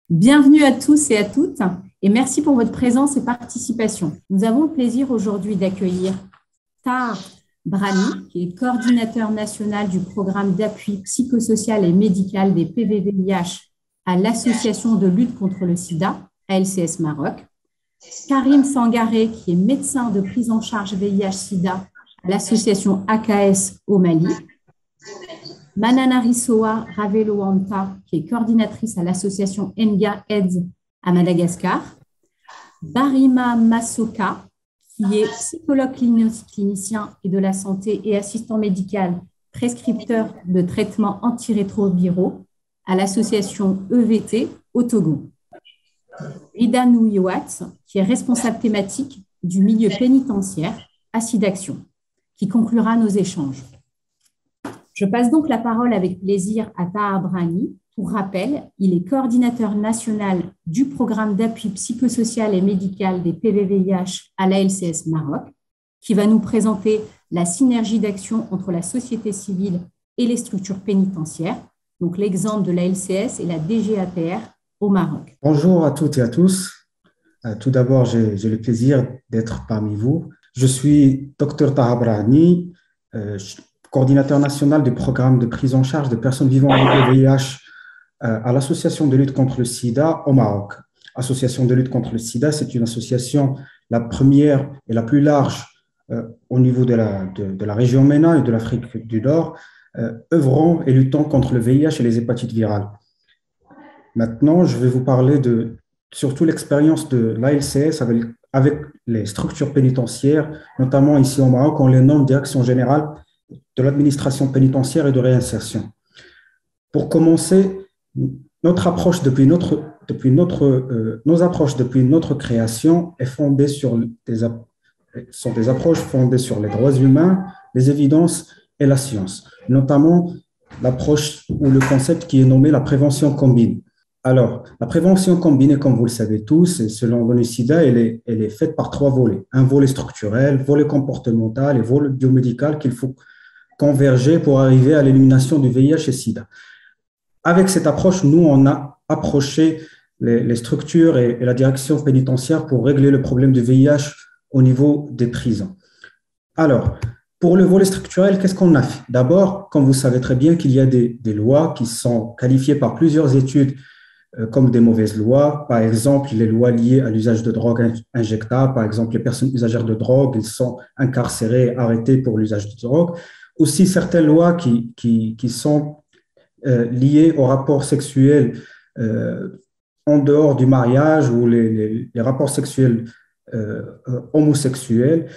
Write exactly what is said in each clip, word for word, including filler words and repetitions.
Bienvenue à tous et à toutes et merci pour votre présence et participation. Nous avons le plaisir aujourd'hui d'accueillir Tahar Brani, qui est coordinateur national du programme d'appui psychosocial et médical des P V V I H à l'Association de lutte contre le sida, A L C S Maroc. Karim Sangaré, qui est médecin de prise en charge V I H-Sida à l'association A K S au Mali. Manana Rissoa Ravelo-Anta, qui est coordinatrice à l'association Enga AIDS à Madagascar. Barima Massoka, qui est psychologue clinicien et de la santé et assistant médical, prescripteur de traitements antirétroviraux à l'association E V T au Togo. Ida Nouiwat, qui est responsable thématique du milieu pénitentiaire à SIDAction, qui conclura nos échanges. Je passe donc la parole avec plaisir à Tahar Brani. Pour rappel, il est coordinateur national du programme d'appui psychosocial et médical des P V V I H à l'A L C S Maroc, qui va nous présenter la synergie d'action entre la société civile et les structures pénitentiaires, donc l'exemple de l'A L C S et la D G A P R au Maroc. Bonjour à toutes et à tous. Tout d'abord, j'ai, j'ai le plaisir d'être parmi vous. Je suis docteur Tahar Brani, euh, coordinateur national du programme de prise en charge de personnes vivant avec le V I H à l'Association de lutte contre le sida au Maroc. Association de lutte contre le sida, c'est une association la première et la plus large euh, au niveau de la, de, de la région MENA et de l'Afrique du Nord, euh, œuvrant et luttant contre le V I H et les hépatites virales. Maintenant, je vais vous parler de surtout l'expérience de l'A L C S avec, avec les structures pénitentiaires, notamment ici au Maroc, on les nomme Direction générale de l'administration pénitentiaire et de réinsertion. Pour commencer, notre approche depuis notre, depuis notre, euh, nos approches depuis notre création est fondée sur des, sont des approches fondées sur les droits humains, les évidences et la science, notamment l'approche ou le concept qui est nommé la prévention combinée. Alors, la prévention combinée, comme vous le savez tous, et selon l'O N U SIDA, elle est, elle est faite par trois volets. Un volet structurel, volet comportemental et volet biomédical qu'il faut converger pour arriver à l'élimination du V I H et SIDA. Avec cette approche, nous, on a approché les, les structures et, et la direction pénitentiaire pour régler le problème du V I H au niveau des prisons. Alors, pour le volet structurel, qu'est-ce qu'on a fait? D'abord, comme vous savez très bien qu'il y a des, des lois qui sont qualifiées par plusieurs études euh, comme des mauvaises lois. Par exemple, les lois liées à l'usage de drogue injectable. Par exemple, les personnes usagères de drogue, ils sont incarcérées, arrêtées pour l'usage de drogue. Aussi, certaines lois qui, qui, qui sont euh, liées au rapport sexuel euh, en dehors du mariage ou les, les, les rapports sexuels euh, homosexuels.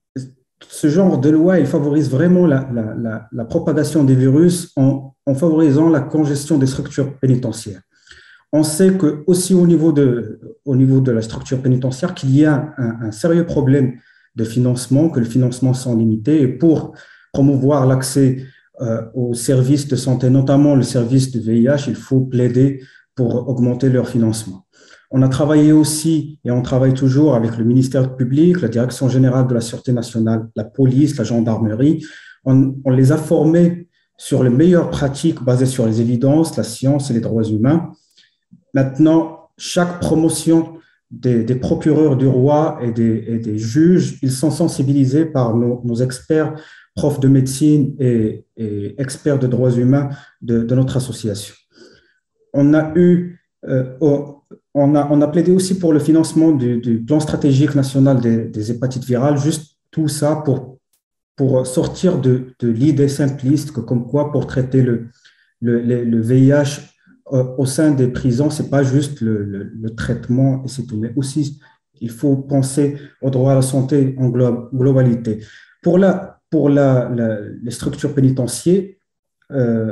Ce genre de loi, il favorise vraiment la, la, la, la propagation des virus en, en favorisant la congestion des structures pénitentiaires. On sait que aussi au niveau de, au niveau de la structure pénitentiaire qu'il y a un, un sérieux problème de financement, que le financement sont limités et pour promouvoir l'accès euh, aux services de santé, notamment le service de V I H, il faut plaider pour augmenter leur financement. On a travaillé aussi et on travaille toujours avec le ministère public, la Direction générale de la Sûreté nationale, la police, la gendarmerie. On, on les a formés sur les meilleures pratiques basées sur les évidences, la science et les droits humains. Maintenant, chaque promotion des, des procureurs du roi et des, et des juges, ils sont sensibilisés par nos, nos experts, profs de médecine et, et experts de droits humains de, de notre association. On a eu, euh, on a, on a plaidé aussi pour le financement du, du plan stratégique national des, des hépatites virales, juste tout ça pour, pour sortir de, de l'idée simpliste que comme quoi pour traiter le, le, le, le V I H euh, au sein des prisons, c'est pas juste le, le, le traitement et c'est tout, mais aussi il faut penser au droit à la santé en glo- globalité. Pour, la, pour la, la, les structures pénitentiaires, euh,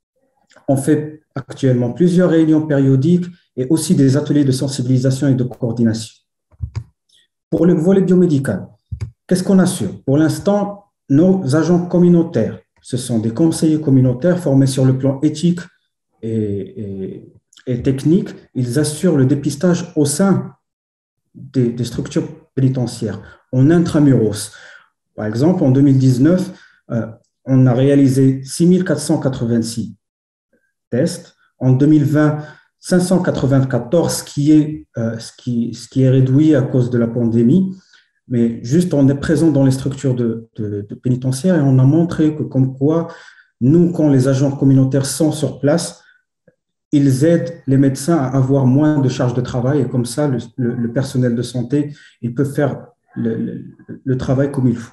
on fait actuellement plusieurs réunions périodiques et aussi des ateliers de sensibilisation et de coordination. Pour le volet biomédical, qu'est-ce qu'on assure? Pour l'instant, nos agents communautaires, ce sont des conseillers communautaires formés sur le plan éthique et, et, et technique. Ils assurent le dépistage au sein des, des structures pénitentiaires, en intramuros. Par exemple, en deux mille dix-neuf, euh, on a réalisé six mille quatre cent quatre-vingt-six tests. En deux mille vingt, cinq cent quatre-vingt-quatorze, ce qui est, euh, ce qui, ce qui est réduit à cause de la pandémie. Mais juste, on est présent dans les structures de, de, de pénitentiaires et on a montré que, comme quoi, nous, quand les agents communautaires sont sur place, ils aident les médecins à avoir moins de charges de travail et comme ça, le, le, le personnel de santé, il peut faire le, le, le travail comme il faut.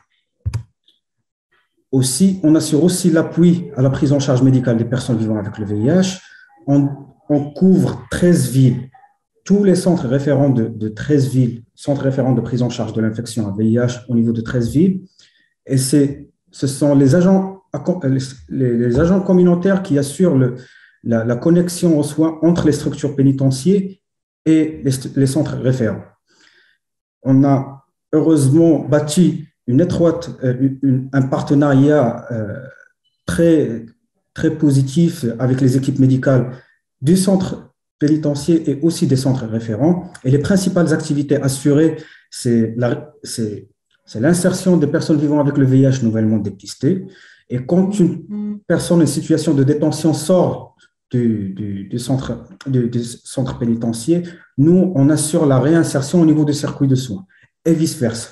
Aussi, on assure aussi l'appui à la prise en charge médicale des personnes vivant avec le V I H. On, on couvre treize villes. Tous les centres référents de, de treize villes, centres référents de prise en charge de l'infection à V I H au niveau de treize villes. Et c'est, ce sont les agents, les, les agents communautaires qui assurent le, la, la connexion aux soins entre les structures pénitentiaires et les, les centres référents. On a heureusement bâti une étroite, une, une, un partenariat euh, très, très positif avec les équipes médicales du centre pénitentiaire et aussi des centres référents. Et les principales activités assurées, c'est l'insertion des personnes vivant avec le V I H nouvellement dépistées. Et quand une personne en situation de détention sort du, du, du, centre, du, du centre pénitentiaire, nous, on assure la réinsertion au niveau du circuit de soins et vice-versa.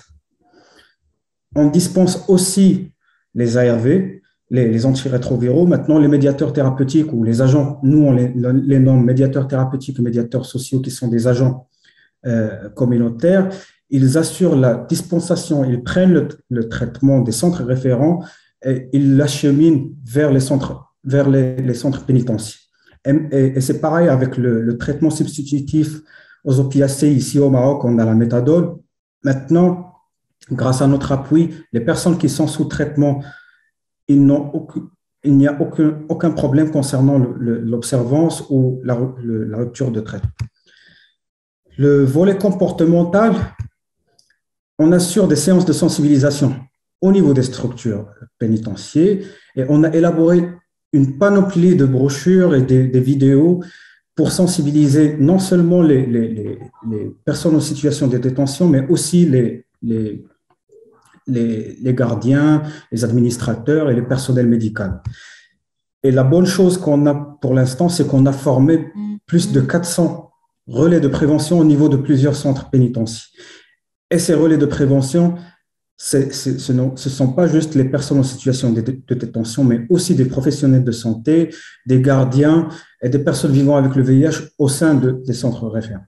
On dispense aussi les A R V, les, les antirétroviraux. Maintenant, les médiateurs thérapeutiques ou les agents, nous, on les, les nomme médiateurs thérapeutiques et médiateurs sociaux qui sont des agents euh, communautaires. Ils assurent la dispensation, ils prennent le, le traitement des centres référents et ils l'acheminent vers les centres, vers les, les centres pénitentiaires. Et, et, et c'est pareil avec le, le traitement substitutif aux opiacés. Ici au Maroc, on a la méthadone. Maintenant, grâce à notre appui, les personnes qui sont sous traitement, ils n'ont aucun, il n'y a aucun, aucun problème concernant l'observance ou la, le, la rupture de traitement. Le volet comportemental, on assure des séances de sensibilisation au niveau des structures pénitentiaires et on a élaboré une panoplie de brochures et des, des vidéos pour sensibiliser non seulement les, les, les, les personnes en situation de détention, mais aussi les, les, les, les gardiens, les administrateurs et les personnels médicaux. Et la bonne chose qu'on a pour l'instant, c'est qu'on a formé plus de quatre cents relais de prévention au niveau de plusieurs centres pénitentiaires. Et ces relais de prévention, c'est, c'est, ce ne sont pas juste les personnes en situation de, de détention, mais aussi des professionnels de santé, des gardiens et des personnes vivant avec le V I H au sein de, des centres référents.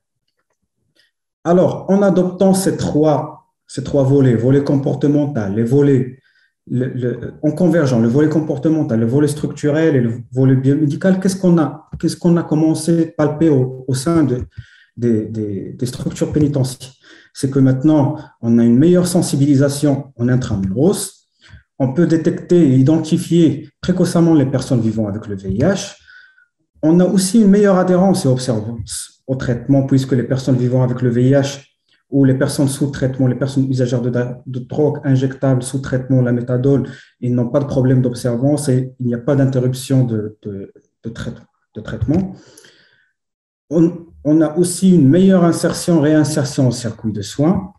Alors, en adoptant ces trois, ces trois volets, volet comportemental, les volets, le, le, en convergeant, le volet comportemental, le volet structurel et le volet biomédical, qu'est-ce qu'on a, qu'est-ce qu'on a commencé à palper au, au sein de, des, des, des structures pénitentiaires? C'est que maintenant, on a une meilleure sensibilisation en intramuros. On peut détecter et identifier précocement les personnes vivant avec le V I H. On a aussi une meilleure adhérence et observance au traitement, puisque les personnes vivant avec le V I H ou les personnes sous traitement, les personnes usagères de, de drogue injectables sous traitement, la méthadone, ils n'ont pas de problème d'observance et il n'y a pas d'interruption de, de, de, trai de traitement. On, on a aussi une meilleure insertion, réinsertion au circuit de soins,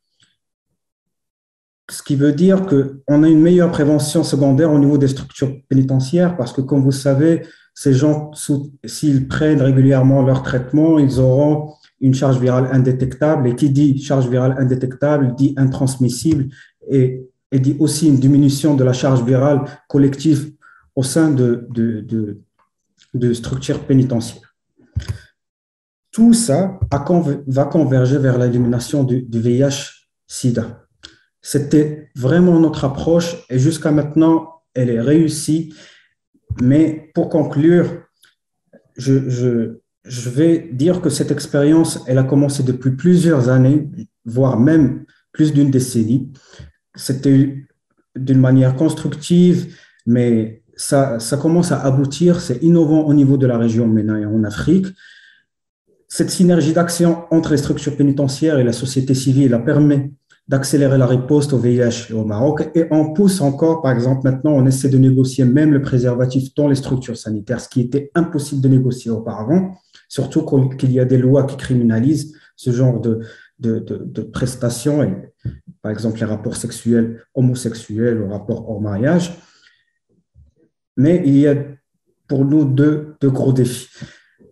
ce qui veut dire qu'on a une meilleure prévention secondaire au niveau des structures pénitentiaires parce que, comme vous savez, ces gens, s'ils prennent régulièrement leur traitement, ils auront une charge virale indétectable et qui dit charge virale indétectable dit intransmissible et, et dit aussi une diminution de la charge virale collective au sein de, de, de, de structures pénitentiaires. Tout ça va converger vers l'élimination du, du V I H-Sida. C'était vraiment notre approche et jusqu'à maintenant, elle est réussie. Mais pour conclure, je, je, je vais dire que cette expérience, elle a commencé depuis plusieurs années, voire même plus d'une décennie. C'était d'une manière constructive, mais ça, ça commence à aboutir. C'est innovant au niveau de la région MENA et en Afrique. Cette synergie d'action entre les structures pénitentiaires et la société civile a permis d'accélérer la riposte au V I H au Maroc et on pousse encore, par exemple, maintenant, on essaie de négocier même le préservatif dans les structures sanitaires, ce qui était impossible de négocier auparavant, surtout qu'il y a des lois qui criminalisent ce genre de, de, de, de prestations, et, par exemple les rapports sexuels homosexuels ou rapports hors mariage. Mais il y a pour nous deux, deux gros défis.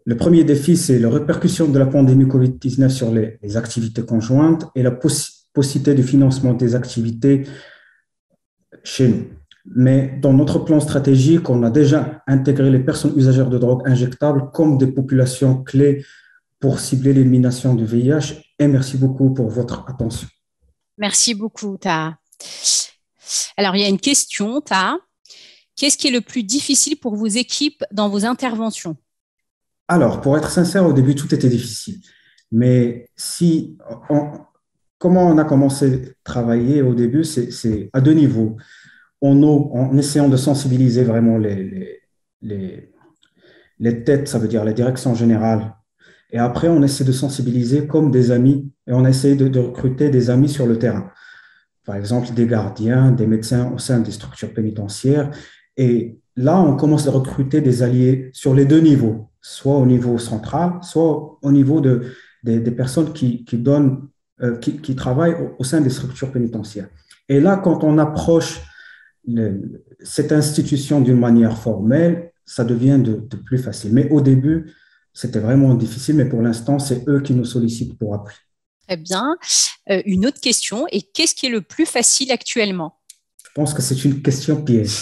Le premier défi, c'est la répercussion de la pandémie covid dix-neuf sur les, les activités conjointes et la poss- possibilité de financement des activités chez nous. Mais dans notre plan stratégique, on a déjà intégré les personnes usagères de drogue injectables comme des populations clés pour cibler l'élimination du V I H. Et merci beaucoup pour votre attention. Merci beaucoup, Taha. Alors, il y a une question, Taha. Qu'est-ce qui est le plus difficile pour vos équipes dans vos interventions? Alors, pour être sincère, au début, tout était difficile. Mais si on, comment on a commencé à travailler au début, c'est, c'est à deux niveaux. En, en essayant de sensibiliser vraiment les, les, les, les têtes, ça veut dire la direction générale. Et après, on essaie de sensibiliser comme des amis et on essaie de, de recruter des amis sur le terrain. Par exemple, des gardiens, des médecins au sein des structures pénitentiaires. Et là, on commence à recruter des alliés sur les deux niveaux, soit au niveau central, soit au niveau de, des, des personnes qui, qui, donnent, euh, qui, qui travaillent au, au sein des structures pénitentiaires. Et là, quand on approche le, cette institution d'une manière formelle, ça devient de, de plus facile. Mais au début, c'était vraiment difficile, mais pour l'instant, c'est eux qui nous sollicitent pour appui. Très bien. Euh, une autre question, et qu'est-ce qui est le plus facile actuellement? Je pense que c'est une question piège.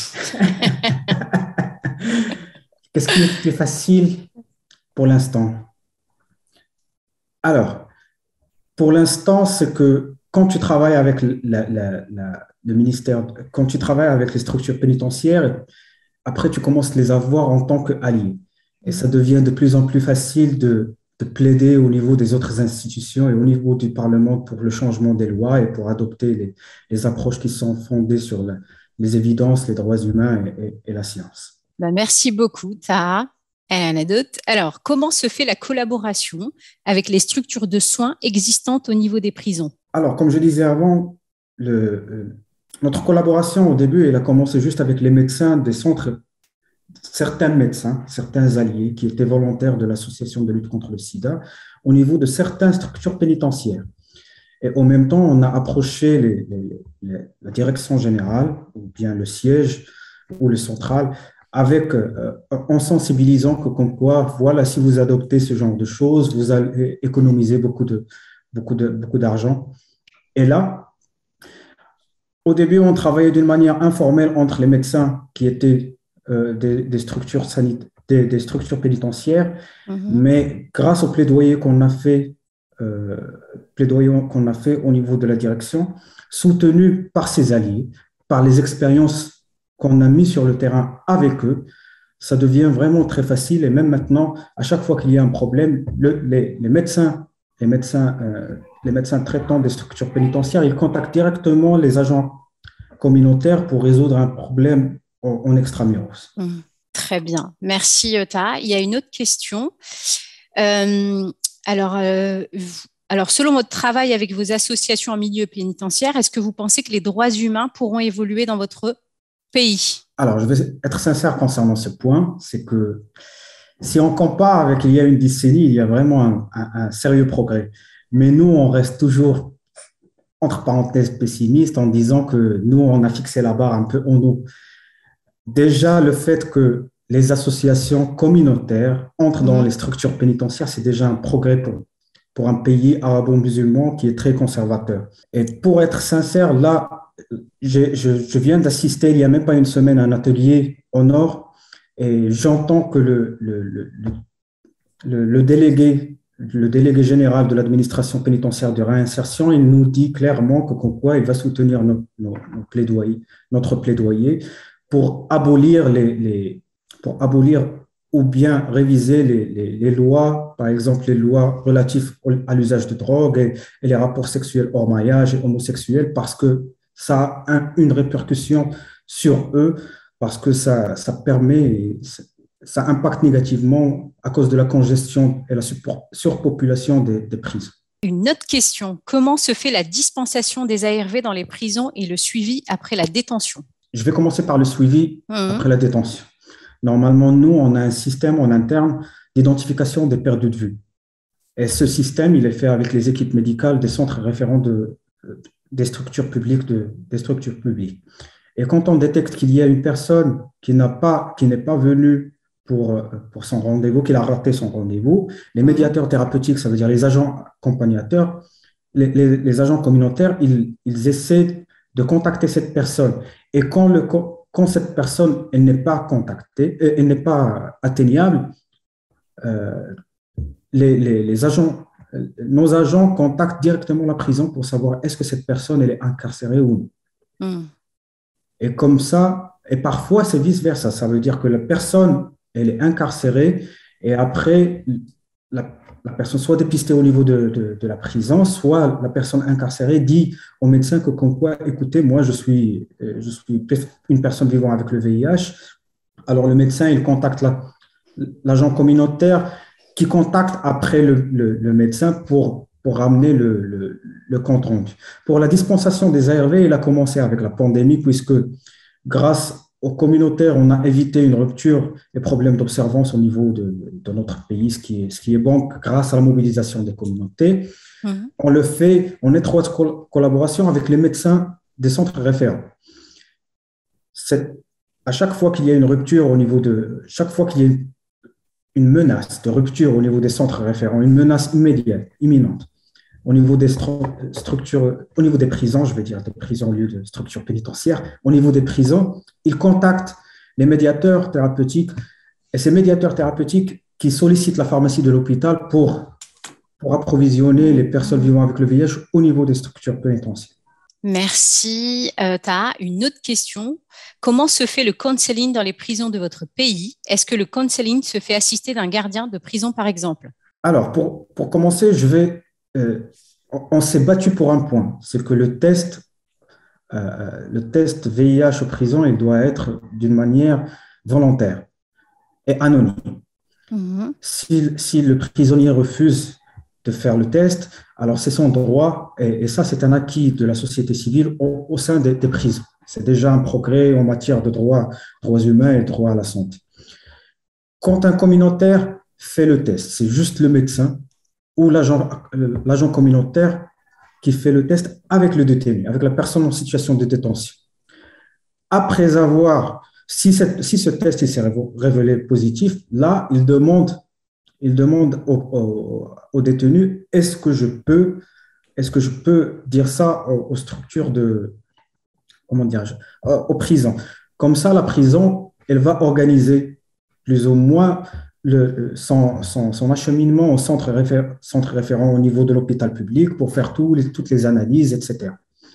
Qu'est-ce qui est le plus facile pour l'instant? Alors, pour l'instant, c'est que quand tu travailles avec la, la, la, le ministère, quand tu travailles avec les structures pénitentiaires, après, tu commences à les avoir en tant qu'alliés. Et ça devient de plus en plus facile de, de plaider au niveau des autres institutions et au niveau du Parlement pour le changement des lois et pour adopter les, les approches qui sont fondées sur la, les évidences, les droits humains et, et, et la science. Ben, merci beaucoup, Taha. Elle en a d'autres. Alors, comment se fait la collaboration avec les structures de soins existantes au niveau des prisons? Alors, comme je disais avant, le, euh, notre collaboration au début, elle a commencé juste avec les médecins des centres, certains médecins, certains alliés qui étaient volontaires de l'Association de lutte contre le sida au niveau de certaines structures pénitentiaires. Et en même temps, on a approché les, les, les, la direction générale ou bien le siège ou le central avec, euh, en sensibilisant que comme quoi, voilà, si vous adoptez ce genre de choses, vous allez économiser beaucoup de, beaucoup de, beaucoup d'argent. Et là, au début, on travaillait d'une manière informelle entre les médecins qui étaient euh, des, des structures sanitaires, des, des structures pénitentiaires, mm-hmm. mais grâce au plaidoyer qu'on a fait, euh, plaidoyer qu'on a fait au niveau de la direction, soutenu par ses alliés, par les expériences qu'on a mis sur le terrain avec eux, ça devient vraiment très facile. Et même maintenant, à chaque fois qu'il y a un problème, le, les, les médecins, les médecins, euh, les médecins traitants des structures pénitentiaires, ils contactent directement les agents communautaires pour résoudre un problème en, en extramuros. Mmh, très bien. Merci, Taha. Il y a une autre question. Euh, alors, euh, alors, selon votre travail avec vos associations en milieu pénitentiaire, est-ce que vous pensez que les droits humains pourront évoluer dans votre pays? Alors, je vais être sincère concernant ce point, c'est que si on compare avec il y a une décennie, il y a vraiment un, un, un sérieux progrès. Mais nous, on reste toujours, entre parenthèses, pessimiste en disant que nous, on a fixé la barre un peu en haut. Déjà, le fait que les associations communautaires entrent dans les structures pénitentiaires, c'est déjà un progrès pour, pour un pays arabo-musulman qui est très conservateur. Et pour être sincère, là, je, je, je viens d'assister il n'y a même pas une semaine à un atelier au Nord et j'entends que le, le, le, le, le, délégué, le délégué général de l'administration pénitentiaire de réinsertion, il nous dit clairement que comme quoi il va soutenir nos, nos, nos plaidoyers, notre plaidoyer pour abolir, les, les, pour abolir ou bien réviser les, les, les lois, par exemple les lois relatives à l'usage de drogue et, et les rapports sexuels hors mariage et homosexuels parce que ça a une répercussion sur eux parce que ça, ça permet, ça impacte négativement à cause de la congestion et la surpopulation des, des prisons. Une autre question, comment se fait la dispensation des A R V dans les prisons et le suivi après la détention? Je vais commencer par le suivi mmh. après la détention. Normalement, nous, on a un système en interne d'identification des perdus de vue. Et ce système, il est fait avec les équipes médicales des centres référents de des structures publiques, de, des structures publiques. Et quand on détecte qu'il y a une personne qui n'a pas, qui n'est pas venue pour, pour son rendez-vous, qu'il a raté son rendez-vous. Les médiateurs thérapeutiques, ça veut dire les agents accompagnateurs, les, les, les agents communautaires, ils, ils essaient de contacter cette personne. Et quand, le, quand cette personne elle n'est pas contactée, elle n'est pas atteignable, euh, les, les, les agents, nos agents contactent directement la prison pour savoir est-ce que cette personne elle est incarcérée ou non. Mm. Et comme ça, et parfois c'est vice-versa. Ça veut dire que la personne elle est incarcérée et après la, la personne soit dépistée au niveau de, de, de la prison, soit la personne incarcérée dit au médecin que comme quoi, écoutez, moi je suis, je suis une personne vivant avec le V I H. Alors le médecin il contacte la, l'agent communautaire qui contacte après le, le, le médecin pour, pour ramener le, le, le compte rendu. Pour la dispensation des A R V, il a commencé avec la pandémie puisque grâce aux communautaires, on a évité une rupture et problèmes d'observance au niveau de, de notre pays, ce qui, est, ce qui est bon grâce à la mobilisation des communautés. Mmh. On le fait en étroite col- collaboration avec les médecins des centres référents. C'est, à chaque fois qu'il y a une rupture au niveau de, chaque fois qu'il y a une, une menace de rupture au niveau des centres référents, une menace immédiate, imminente, au niveau des stru- structures, au niveau des prisons, je vais dire des prisons au lieu de structures pénitentiaires, au niveau des prisons, ils contactent les médiateurs thérapeutiques et ces médiateurs thérapeutiques qui sollicitent la pharmacie de l'hôpital pour, pour approvisionner les personnes vivant avec le V I H au niveau des structures pénitentiaires. Merci. Euh, Taha, une autre question. Comment se fait le counseling dans les prisons de votre pays? Est-ce que le counseling se fait assister d'un gardien de prison, par exemple? Alors, pour, pour commencer, je vais, euh, on, on s'est battu pour un point, c'est que le test, euh, le test V I H aux prisons, il doit être d'une manière volontaire et anonyme. Mmh. Si, si le prisonnier refuse de faire le test, alors c'est son droit, et, et ça c'est un acquis de la société civile au, au sein des, des prisons. C'est déjà un progrès en matière de droits, droits humains et droit à la santé. Quand un communautaire fait le test, c'est juste le médecin ou l'agent, l'agent communautaire qui fait le test avec le détenu, avec la personne en situation de détention. Après avoir, si, cette, si ce test il s'est révélé positif, là, il demande Il demande au, au, au détenu, est-ce que je peux, est-ce que je peux dire ça aux, aux structures de, comment dire, aux prisons. Comme ça, la prison, elle va organiser plus ou moins le, son, son, son acheminement au centre, réfé, centre référent au niveau de l'hôpital public pour faire tous les, toutes les analyses, et cetera.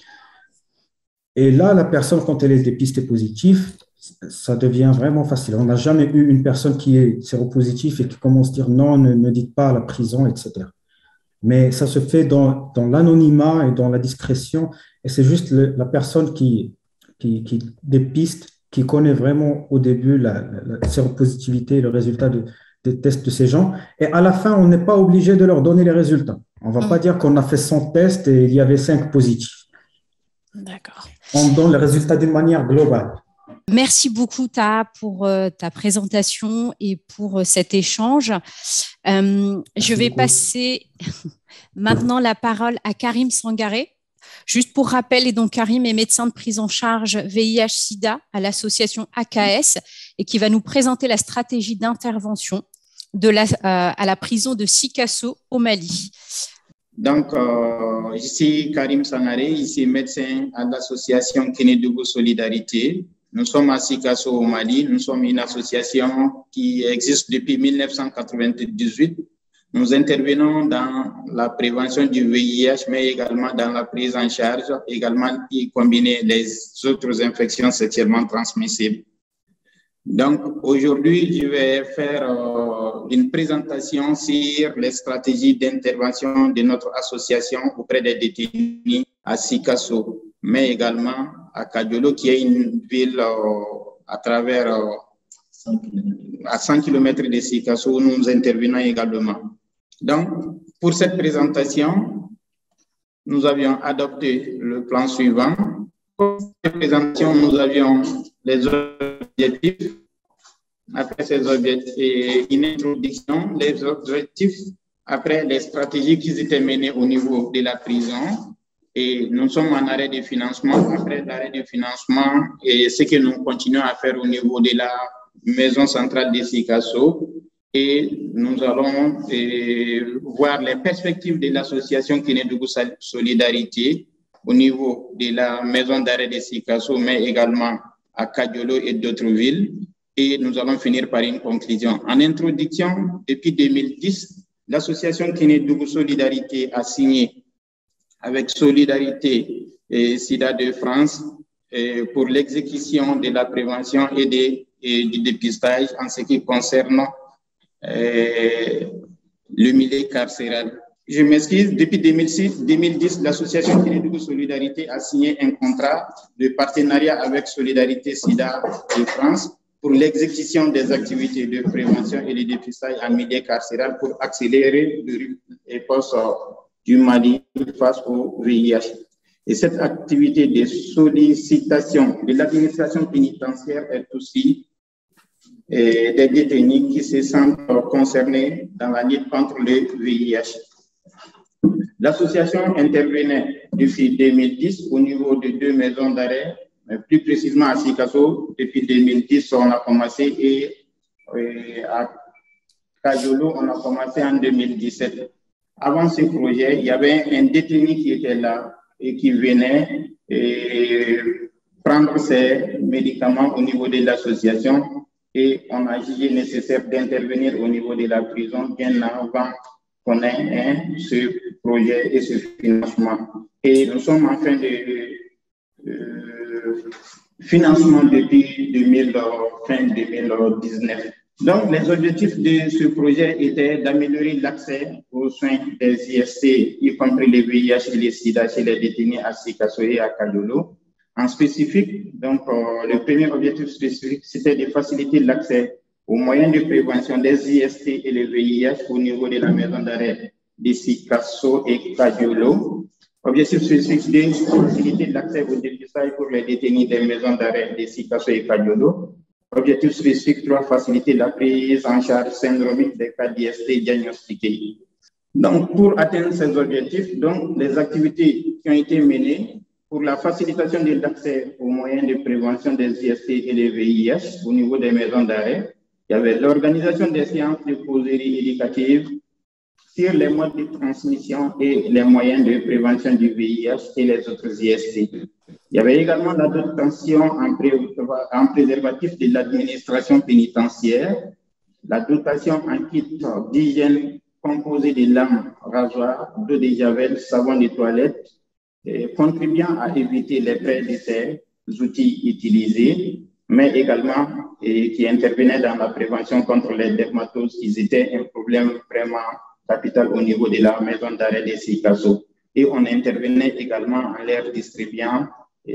Et là, la personne, quand elle est dépistée positive, ça devient vraiment facile. On n'a jamais eu une personne qui est séropositive et qui commence à dire non, ne, ne dites pas à la prison, et cetera. Mais ça se fait dans, dans l'anonymat et dans la discrétion. Et c'est juste le, la personne qui, qui, qui dépiste, qui connaît vraiment au début la, la, la séropositivité et le résultat de, des tests de ces gens. Et à la fin, on n'est pas obligé de leur donner les résultats. On ne va mmh. pas dire qu'on a fait cent tests et il y avait cinq positifs. D'accord. On donne les résultats d'une manière globale. Merci beaucoup, Taha, pour euh, ta présentation et pour euh, cet échange. Euh, je vais beaucoup. passer maintenant la parole à Karim Sangaré. Juste pour rappel, et donc Karim est médecin de prise en charge V I H SIDA à l'association A K S et qui va nous présenter la stratégie d'intervention de la, euh, à la prison de Sikasso au Mali. Donc, euh, ici Karim Sangaré, ici médecin à l'association Kénédougou Solidarité. Nous sommes à Sikasso au Mali. Nous sommes une association qui existe depuis mille neuf cent quatre-vingt-dix-huit. Nous intervenons dans la prévention du V I H, mais également dans la prise en charge, également y combiner les autres infections sexuellement transmissibles. Donc, aujourd'hui, je vais faire euh, une présentation sur les stratégies d'intervention de notre association auprès des détenus à Sikasso, mais également à Kadiolo, qui est une ville euh, à travers euh, à cent kilomètres de Sikasso, où nous intervenons également. Donc, pour cette présentation, nous avions adopté le plan suivant. Pour cette présentation, nous avions les objectifs. Après ces objectifs, une introduction, les objectifs, après les stratégies qui étaient menées au niveau de la prison. Et nous sommes en arrêt de financement. Après l'arrêt de financement, et ce que nous continuons à faire au niveau de la maison centrale de Sikasso et nous allons euh, voir les perspectives de l'association Kénédougou Solidarité au niveau de la maison d'arrêt de Sikasso, mais également à Kadiolo et d'autres villes. Et nous allons finir par une conclusion. En introduction, depuis deux mille dix, l'association Kénédougou Solidarité a signé avec Solidarité et SIDA de France et pour l'exécution de la prévention et, de, et du dépistage en ce qui concerne euh, le milieu carcéral. Je m'excuse, depuis deux mille six, deux mille dix, l'association Kénédougou Solidarité a signé un contrat de partenariat avec Solidarité SIDA de France pour l'exécution des activités de prévention et de dépistage en milieu carcéral pour accélérer le réponse du Mali face au V I H. Et cette activité de sollicitation de l'administration pénitentiaire est aussi et des détenus qui se sentent concernés dans la lutte contre le V I H. L'association intervenait depuis deux mille dix au niveau de deux maisons d'arrêt, plus précisément à Sikasso. Depuis deux mille dix, on a commencé et, et à Kadiolo, on a commencé en deux mille dix-sept. Avant ce projet, il y avait un détenu qui était là et qui venait et prendre ses médicaments au niveau de l'association et on a jugé nécessaire d'intervenir au niveau de la prison bien avant qu'on ait hein, ce projet et ce financement. Et nous sommes en fin de euh, financement depuis deux mille, fin deux mille dix-neuf. Donc, les objectifs de ce projet étaient d'améliorer l'accès aux soins des I S T, y compris les V I H et les SIDA chez les détenus à Sikasso et à Kadiolo. En spécifique, donc, euh, le premier objectif spécifique, c'était de faciliter l'accès aux moyens de prévention des I S T et les V I H au niveau de la maison d'arrêt de Sikasso et Kadiolo. Objectif spécifique, de faciliter l'accès au dépistage pour les détenus des maisons d'arrêt de Sikasso et Kadiolo. Objectif spécifique trois, faciliter la prise en charge syndromique des cas d'I S T diagnostiqués. Donc, pour atteindre ces objectifs, donc, les activités qui ont été menées pour la facilitation de l'accès aux moyens de prévention des I S T et des V I H au niveau des maisons d'arrêt, il y avait l'organisation des séances de causerie éducative sur les modes de transmission et les moyens de prévention du V I H et les autres I S T. Il y avait également la dotation en, pré en préservatif de l'administration pénitentiaire, la dotation en kit d'hygiène composé de lames, rasoirs, d'eau de javel, savon de toilette, et contribuant à éviter les pertes de ces outils utilisés, mais également et qui intervenaient dans la prévention contre les dermatoses, qui étaient un problème vraiment capital au niveau de la maison d'arrêt de Sikasso. Et on intervenait également en l'air distribuant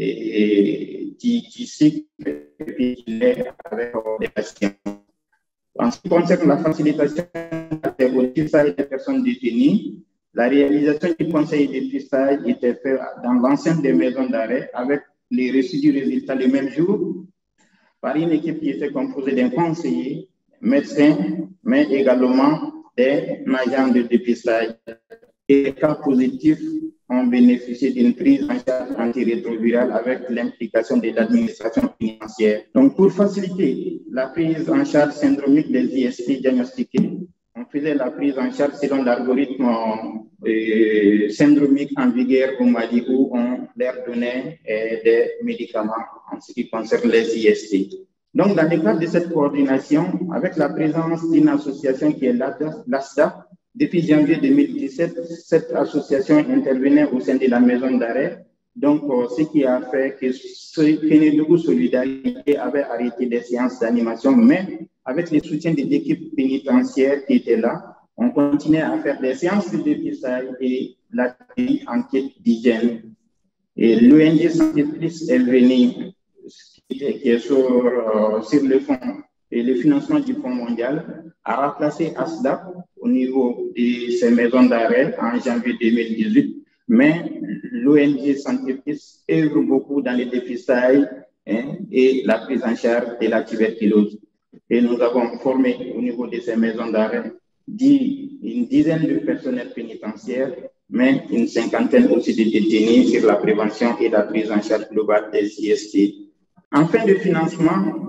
et qui, qui cycle et puis qui l'est avec des patients. En ce qui concerne la facilitation des dépistage des personnes détenues, la réalisation du conseil de dépistage était faite dans l'enceinte des maisons d'arrêt avec les reçus du résultat le même jour par une équipe qui était composée d'un conseiller, médecin, mais également des agents de dépistage. Et les cas positifs ont bénéficié d'une prise en charge antirétrovirale avec l'implication de l'administration pénitentiaire. Donc, pour faciliter la prise en charge syndromique des I S T diagnostiqués, on faisait la prise en charge selon l'algorithme euh, syndromique en vigueur au Mali où on leur donnait euh, des médicaments en ce qui concerne les I S T. Donc, dans le cadre de cette coordination, avec la présence d'une association qui est l'A S D A, depuis janvier deux mille dix-sept, cette association intervenait au sein de la maison d'arrêt. Donc, euh, ce qui a fait que Kénédougou Solidarité avait arrêté des séances d'animation, mais avec le soutien de l'équipe pénitentiaire qui était là, on continuait à faire des séances de dépistage et la enquête d'hygiène. Et l'O N G Santé Plus est venu, qui est sur, euh, sur le fonds et le financement du Fonds mondial, a remplacé A S D A au niveau de ces maisons d'arrêt en janvier deux mille dix-huit. Mais l'O N G Santé Plus œuvre beaucoup dans le dépistage hein, et la prise en charge de la tuberculose. Et nous avons formé au niveau de ces maisons d'arrêt une dizaine de personnels pénitentiaires, mais une cinquantaine aussi de détenus sur la prévention et la prise en charge globale des I S T. En fin de financement,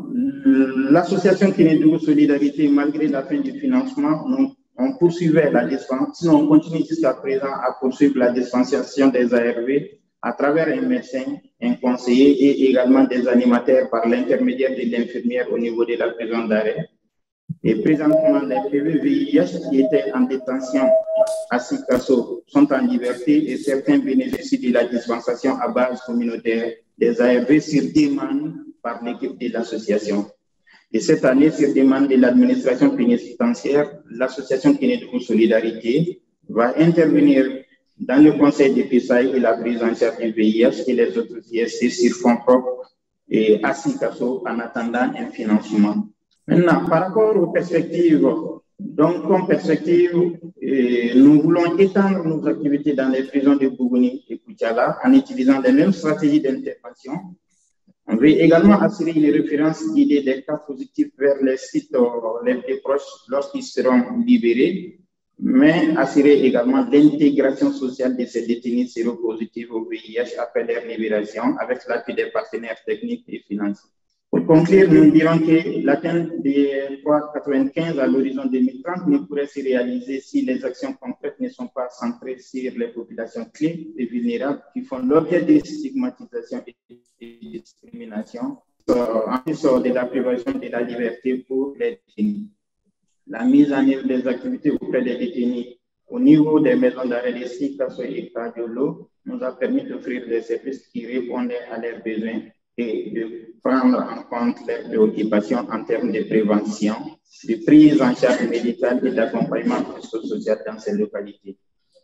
L'association Kénédougou Solidarité, malgré la fin du financement, nous, on poursuivait la dispensation, sinon on continue jusqu'à présent à poursuivre la dispensation des A R V à travers un médecin, un conseiller et également des animateurs par l'intermédiaire de l'infirmière au niveau de la prison d'arrêt. Et présentement, les P V V I H qui étaient en détention à Sikasso sont en liberté et certains bénéficient de la dispensation à base communautaire des A R V sur demande par l'équipe de l'association. Et cette année, sur demande de l'administration pénitentiaire, l'association Kénédougou Solidarité va intervenir dans le conseil de P S A I et la prise en charge du V I H et les autres I S C sur fonds propres et à Sikasso en attendant un financement. Maintenant, par rapport aux perspectives, donc comme perspective, eh, nous voulons étendre nos activités dans les prisons de Bougouni et Koutiala en utilisant les mêmes stratégies d'intervention. On veut également assurer une référence guidée des cas positifs vers les sites les plus proches lorsqu'ils seront libérés, mais assurer également l'intégration sociale de ces détenus séropositifs au V I H après leur libération avec l'appui des partenaires techniques et financiers. Pour conclure, nous dirons que l'atteinte des trois virgule quatre-vingt-quinze à l'horizon deux mille trente ne pourrait se réaliser si les actions concrètes ne sont pas centrées sur les populations clés et vulnérables qui font l'objet de stigmatisation et de discrimination, en plus de la privation de la liberté pour les détenus. La mise en œuvre des activités auprès des détenus au niveau des maisons d'arrêt de Sikasso et Kadiolo nous a permis d'offrir des services qui répondaient à leurs besoins et de prendre en compte les préoccupations en termes de prévention, de prise en charge médicale et d'accompagnement social dans ces localités.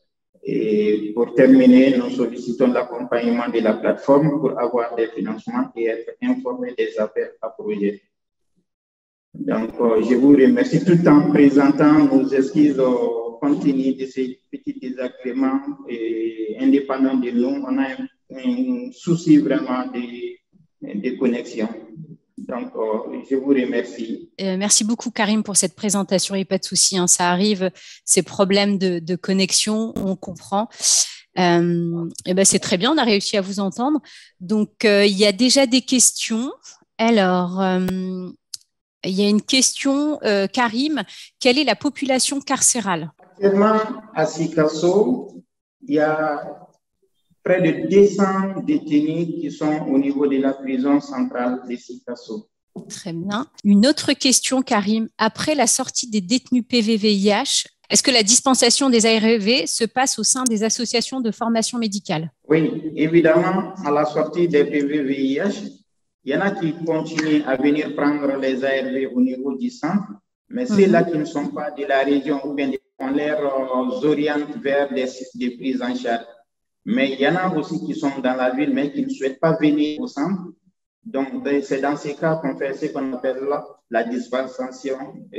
Et pour terminer, nous sollicitons l'accompagnement de la plateforme pour avoir des financements et être informés des appels à projets. Donc, euh, je vous remercie tout en présentant nos excuses au contenu de ces petits désagréments et indépendants de nous. On a un, un souci vraiment de, de connexion. Donc, euh, je vous remercie. Euh, merci beaucoup, Karim, pour cette présentation. Il n'y a pas de souci, hein, ça arrive, ces problèmes de, de connexion, on comprend. Euh, et ben, c'est très bien, on a réussi à vous entendre. Donc, euh, il y a déjà des questions. Alors, euh, il y a une question, euh, Karim. Quelle est la population carcérale? Actuellement, à Sikasso, il y a près de deux cents détenus qui sont au niveau de la prison centrale de Sikasso. Très bien. Une autre question, Karim. Après la sortie des détenus P V V I H, est-ce que la dispensation des A R V se passe au sein des associations de formation médicale? Oui, évidemment, à la sortie des P V V I H, il y en a qui continuent à venir prendre les A R V au niveau du centre, mais mmh. ceux-là qui ne sont pas de la région ou bien on les oriente vers des sites de prise en charge. Mais il y en a aussi qui sont dans la ville, mais qui ne souhaitent pas venir au centre. Donc, c'est dans ces cas qu'on fait ce qu'on appelle la, la dispensation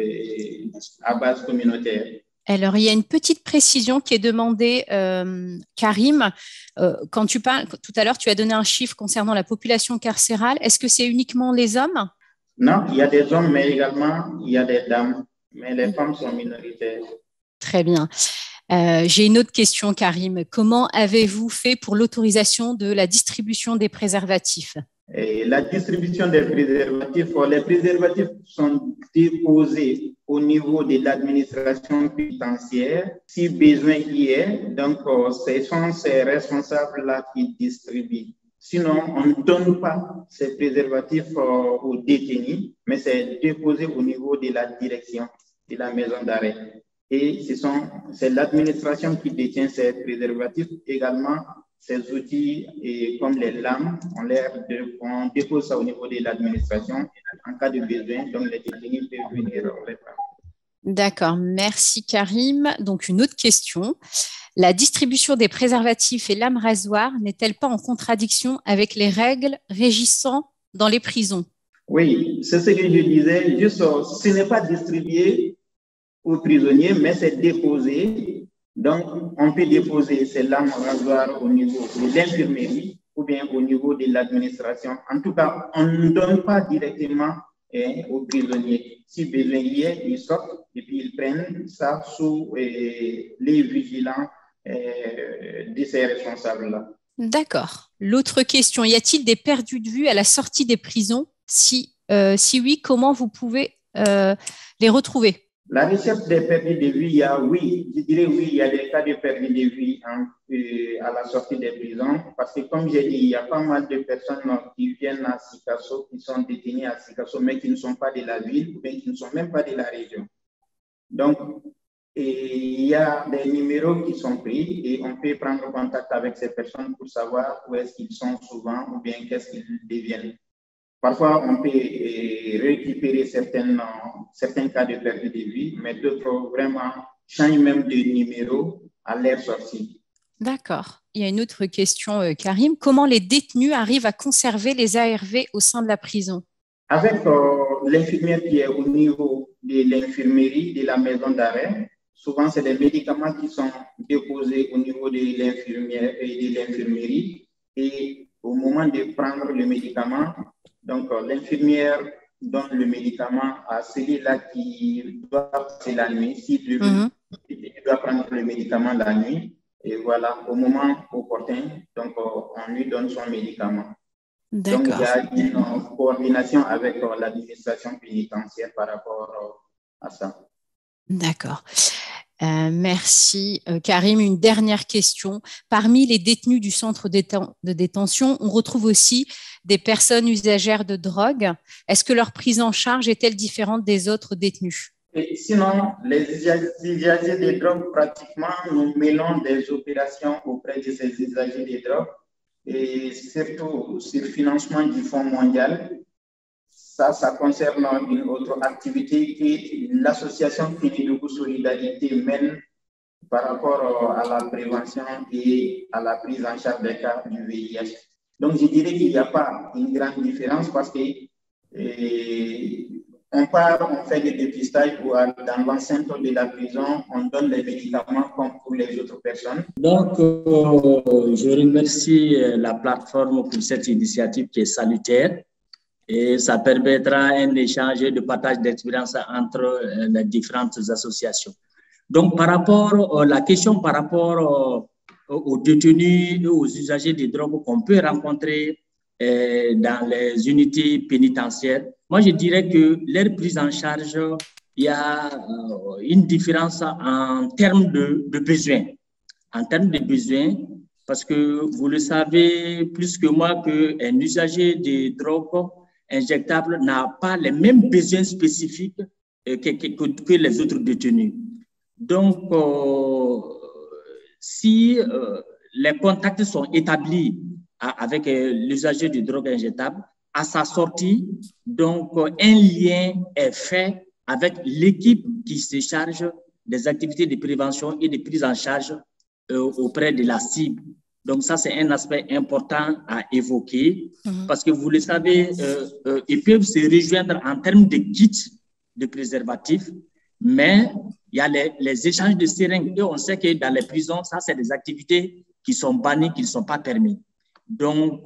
euh, à base communautaire. Alors, il y a une petite précision qui est demandée, euh, Karim. Euh, quand tu parles, tout à l'heure, tu as donné un chiffre concernant la population carcérale. Est-ce que c'est uniquement les hommes? Non, il y a des hommes, mais également il y a des dames. Mais les femmes sont minoritaires. Très bien. Euh, j'ai une autre question, Karim. Comment avez-vous fait pour l'autorisation de la distribution des préservatifs? Et la distribution des préservatifs, les préservatifs sont déposés au niveau de l'administration pénitentiaire, si besoin y est. Donc, ce sont ces responsables-là qui distribuent. Sinon, on ne donne pas ces préservatifs aux détenus, mais c'est déposé au niveau de la direction de la maison d'arrêt. Et ce sont, c'est l'administration qui détient ces préservatifs, également ces outils et comme les lames, on, les, on dépose ça au niveau de l'administration. En cas de besoin, donc les détenus peuvent venir les prendre. D'accord, merci Karim. Donc une autre question. La distribution des préservatifs et lames rasoirs n'est-elle pas en contradiction avec les règles régissant dans les prisons? Oui, c'est ce que je disais. Juste, ce n'est pas distribué aux prisonniers, mais c'est déposé. Donc, on peut déposer ces lames rasoirs au niveau de l'infirmerie ou bien au niveau de l'administration. En tout cas, on ne donne pas directement eh, aux prisonniers. Si besoin y est, ils sortent et puis ils prennent ça sous eh, les vigilants eh, de ces responsables-là. D'accord. L'autre question, y a-t-il des perdus de vue à la sortie des prisons? Si Euh, si oui, comment vous pouvez euh, les retrouver? La recherche des perdus de vue, il y a, oui, je dirais oui, il y a des cas de perdus de vue hein, à la sortie des prisons, parce que comme j'ai dit, il y a pas mal de personnes qui viennent à Sikasso, qui sont détenues à Sikasso, mais qui ne sont pas de la ville, ou bien qui ne sont même pas de la région. Donc, et il y a des numéros qui sont pris et on peut prendre contact avec ces personnes pour savoir où est-ce qu'ils sont souvent ou bien qu'est-ce qu'ils deviennent. Parfois, on peut récupérer certaines, certains cas de perte de vue, mais d'autres vraiment changent même de numéro à leur sortie. D'accord. Il y a une autre question, euh, Karim. Comment les détenus arrivent à conserver les A R V au sein de la prison? Avec euh, l'infirmière qui est au niveau de l'infirmerie de la maison d'arrêt, souvent c'est des médicaments qui sont déposés au niveau de l'infirmière et de l'infirmerie. Et au moment de prendre le médicament, donc euh, l'infirmière donne le médicament à celui-là qui doit passer la nuit. S'il si mm-hmm. doit prendre le médicament la nuit, et voilà, au moment opportun, donc euh, on lui donne son médicament. Donc, il y a une euh, coordination avec euh, l'administration pénitentiaire par rapport euh, à ça. D'accord. Euh, merci, euh, Karim. Une dernière question. Parmi les détenus du centre déten- de détention, on retrouve aussi des personnes usagères de drogue. Est-ce que leur prise en charge est-elle différente des autres détenus? Et sinon, les usagers de drogue, pratiquement, nous menons des opérations auprès de ces usagers de drogue. Et surtout sur le financement du Fonds mondial. Ça, ça concerne une autre activité que l'association Kénédougou Solidarité mène par rapport à la prévention et à la prise en charge des cas du V I H. Donc, je dirais qu'il n'y a pas une grande différence parce que et, on part, on fait des dépistages où dans l'enceinte de la prison, on donne les médicaments comme pour les autres personnes. Donc, euh, je remercie la plateforme pour cette initiative qui est salutaire et ça permettra un échange de partage d'expérience entre les différentes associations. Donc, par rapport à la question par rapport aux détenus et aux usagers de drogue qu'on peut rencontrer dans les unités pénitentiaires, moi, je dirais que leur prise en charge, il y a une différence en termes de, de besoins. En termes de besoins, parce que vous le savez plus que moi qu'un usager de drogue injectable n'a pas les mêmes besoins spécifiques que, que, que les autres détenus. Donc, euh, si euh, les contacts sont établis avec euh, l'usager de drogue injectable, à sa sortie, donc un lien est fait avec l'équipe qui se charge des activités de prévention et de prise en charge euh, auprès de la cible. Donc ça, c'est un aspect important à évoquer mmh. parce que vous le savez, euh, euh, ils peuvent se rejoindre en termes de kits de préservatifs, mais il y a les, les échanges de seringues et on sait que dans les prisons, ça, c'est des activités qui sont bannies, qui ne sont pas permises. Donc,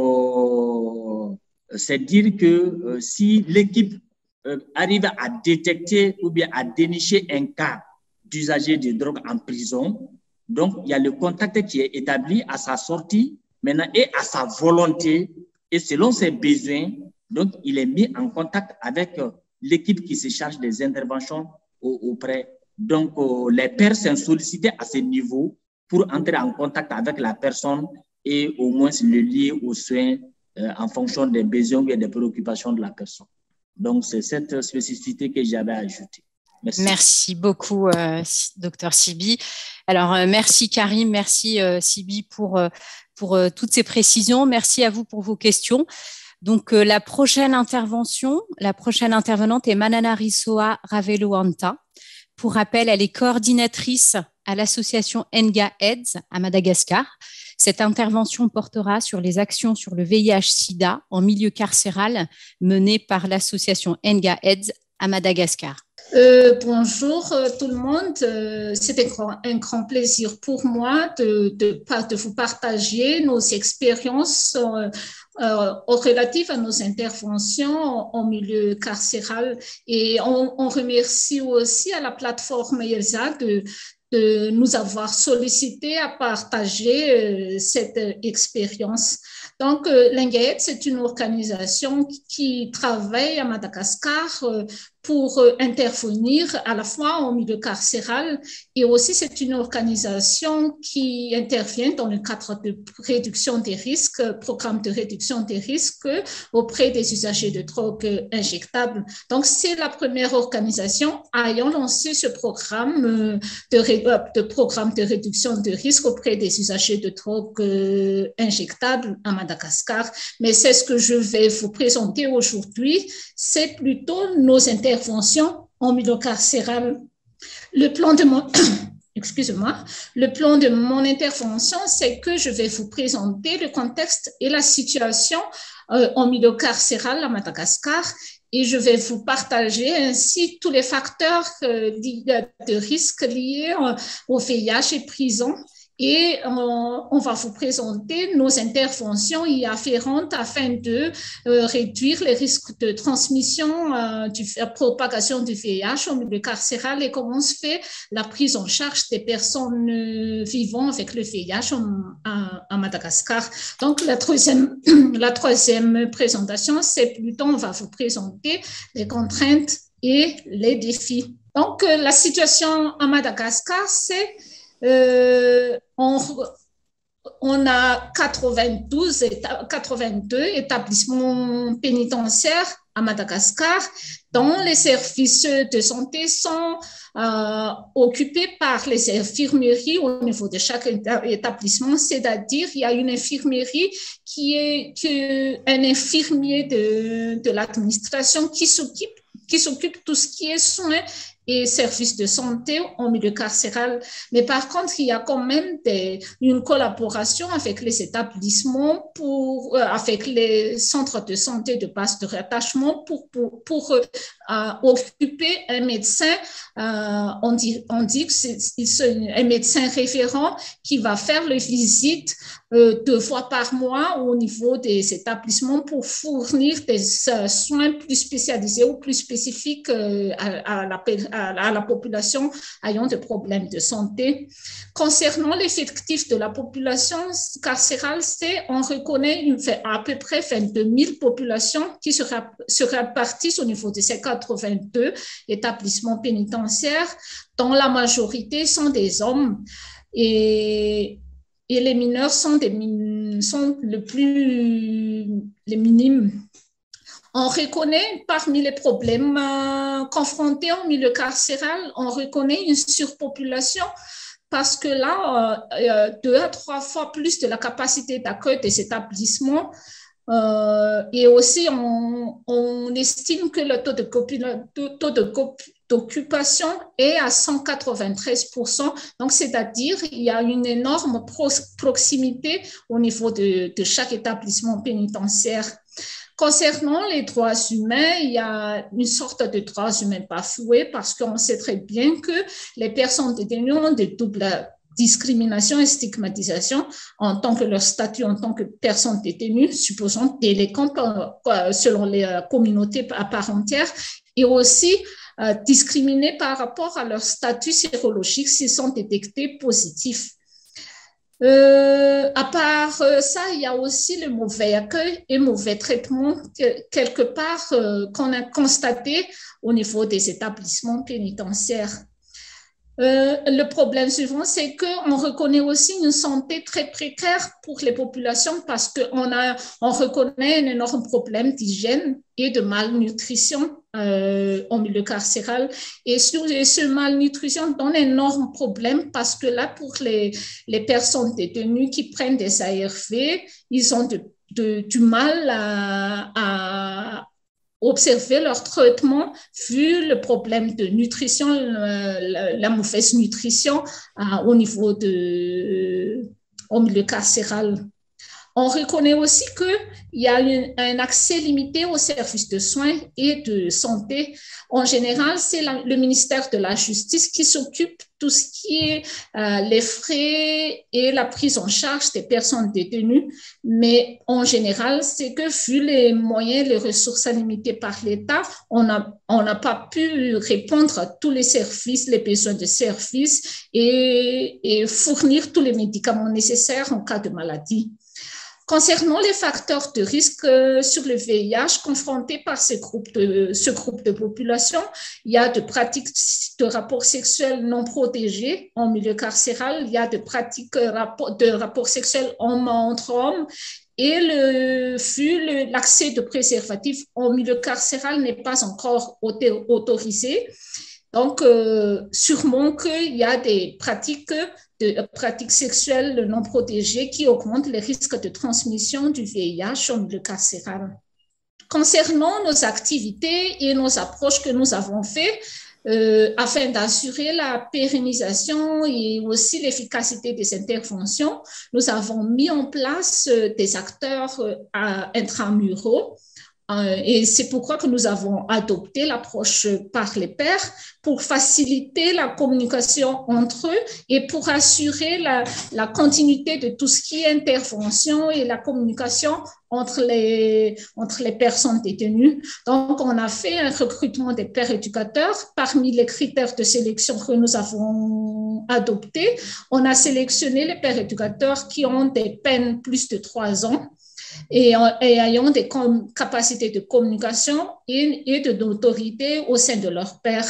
euh, c'est dire que euh, si l'équipe euh, arrive à détecter ou bien à dénicher un cas d'usager de drogue en prison, donc il y a le contact qui est établi à sa sortie maintenant et à sa volonté et selon ses besoins, donc il est mis en contact avec euh, l'équipe qui se charge des interventions au, auprès. Donc euh, les pairs sont sollicités à ce niveau pour entrer en contact avec la personne et au moins le lier aux soins euh, en fonction des besoins et des préoccupations de la personne. Donc, c'est cette spécificité que j'avais ajoutée. Merci. Merci beaucoup, euh, docteur Sibi. Alors, euh, merci Karim, merci euh, Sibi pour, euh, pour euh, toutes ces précisions. Merci à vous pour vos questions. Donc, euh, la prochaine intervention, la prochaine intervenante est Manana Risoa Ravelo-Anta. Pour rappel, elle est coordinatrice à l'association Enga AIDS à Madagascar. Cette intervention portera sur les actions sur le V I H sida en milieu carcéral menées par l'association Enga AIDS à Madagascar. Euh, bonjour euh, tout le monde, euh, c'est un grand, un grand plaisir pour moi de, de, de vous partager nos expériences euh, euh, relatives à nos interventions en milieu carcéral et on, on remercie aussi à la plateforme E L S A de, de nous avoir sollicité à partager cette expérience. Donc, l'Ingaed, c'est une organisation qui travaille à Madagascar pour intervenir à la fois au milieu carcéral et aussi c'est une organisation qui intervient dans le cadre de réduction des risques, programme de réduction des risques auprès des usagers de drogue injectables. Donc, c'est la première organisation ayant lancé ce programme de, de programme de réduction de risques auprès des usagers de drogue injectables à Madagascar. Mais c'est ce que je vais vous présenter aujourd'hui. C'est plutôt nos interventions en milieu carcéral. Le plan de mon, excusez-moi, le plan de mon intervention, c'est que je vais vous présenter le contexte et la situation euh, en milieu carcéral à Madagascar et je vais vous partager ainsi tous les facteurs euh, de risque liés euh, au V I H et prison. Et on, on va vous présenter nos interventions y afférentes afin de euh, réduire les risques de transmission, euh, de euh, propagation du V I H au milieu carcéral et comment se fait la prise en charge des personnes euh, vivant avec le V I H en, à, à Madagascar. Donc, la troisième, la troisième présentation, c'est plutôt, on va vous présenter les contraintes et les défis. Donc, euh, la situation à Madagascar, c'est Euh, on, on a quatre-vingt-douze, quatre-vingt-deux établissements pénitentiaires à Madagascar dont les services de santé sont euh, occupés par les infirmeries au niveau de chaque établissement, c'est-à-dire il y a une infirmerie qui est que, un infirmier de, de l'administration qui s'occupe qui s'occupe de tout ce qui est soins et services de santé en milieu carcéral. Mais par contre, il y a quand même des, une collaboration avec les établissements, pour, euh, avec les centres de santé de base de rattachement pour, pour, pour euh, occuper un médecin, euh, on, dit, on dit que c'est, c'est un médecin référent qui va faire les visites euh, deux fois par mois au niveau des établissements pour fournir des euh, soins plus spécialisés ou plus spécifiques euh, à, à la à la population ayant des problèmes de santé. Concernant l'effectif de la population carcérale, c'est, on reconnaît une, à peu près vingt-deux mille populations qui se, se répartissent au niveau de ces quatre-vingt-deux établissements pénitentiaires, dont la majorité sont des hommes et, et les mineurs sont, des, sont le plus, les minimes. On reconnaît parmi les problèmes euh, confrontés au milieu carcéral, on reconnaît une surpopulation parce que là, euh, deux à trois fois plus de la capacité d'accueil des établissements euh, et aussi on, on estime que le taux de, taux de d'occupation est à cent quatre-vingt-treize pour cent. Donc, c'est-à-dire il y a une énorme proximité au niveau de, de chaque établissement pénitentiaire. Concernant les droits humains, il y a une sorte de droits humains bafoués parce qu'on sait très bien que les personnes détenues ont de doubles discrimination et stigmatisation en tant que leur statut en tant que personne détenue, supposons délinquante selon les communautés à part entière, et aussi euh, discriminés par rapport à leur statut sérologique s'ils sont détectés positifs. Euh, à part ça, il y a aussi le mauvais accueil et mauvais traitement quelque part euh, qu'on a constaté au niveau des établissements pénitentiaires. Euh, le problème suivant, c'est qu'on reconnaît aussi une santé très précaire pour les populations parce qu'on a, on reconnaît un énorme problème d'hygiène et de malnutrition euh, au milieu carcéral. Et sur ce malnutrition donne un énorme problème parce que là, pour les, les personnes détenues qui prennent des A R V, ils ont de, de, du mal à, à observer leur traitement vu le problème de nutrition, la, la mauvaise nutrition euh, au niveau de, euh, au milieu carcéral. On reconnaît aussi qu'il y a une, un accès limité aux services de soins et de santé. En général, c'est la, le ministère de la Justice qui s'occupe tout ce qui est euh, les frais et la prise en charge des personnes détenues. Mais en général, c'est que vu les moyens, les ressources limitées par l'État, on n'a on n'a pas pu répondre à tous les services, les besoins de services et, et fournir tous les médicaments nécessaires en cas de maladie. Concernant les facteurs de risque sur le V I H confrontés par ce groupe de, ce groupe de population, il y a de pratiques de rapports sexuels non protégés en milieu carcéral, il y a de pratiques de rapports sexuels hommes entre hommes, et le, vu l'accès de préservatifs en milieu carcéral n'est pas encore autorisé. Donc, euh, sûrement qu'il y a des pratiques, de, pratiques sexuelles non protégées qui augmentent les risques de transmission du V I H en milieu carcéral. Concernant nos activités et nos approches que nous avons faites, euh, afin d'assurer la pérennisation et aussi l'efficacité des interventions, nous avons mis en place des acteurs euh, intramuraux. Euh, et c'est pourquoi que nous avons adopté l'approche par les pairs pour faciliter la communication entre eux et pour assurer la, la continuité de tout ce qui est intervention et la communication entre les, entre les personnes détenues. Donc, on a fait un recrutement des pairs éducateurs. Parmi les critères de sélection que nous avons adoptés, on a sélectionné les pairs éducateurs qui ont des peines plus de trois ans. Et, et ayant des capacités de communication et, et de d'autorité au sein de leurs pairs.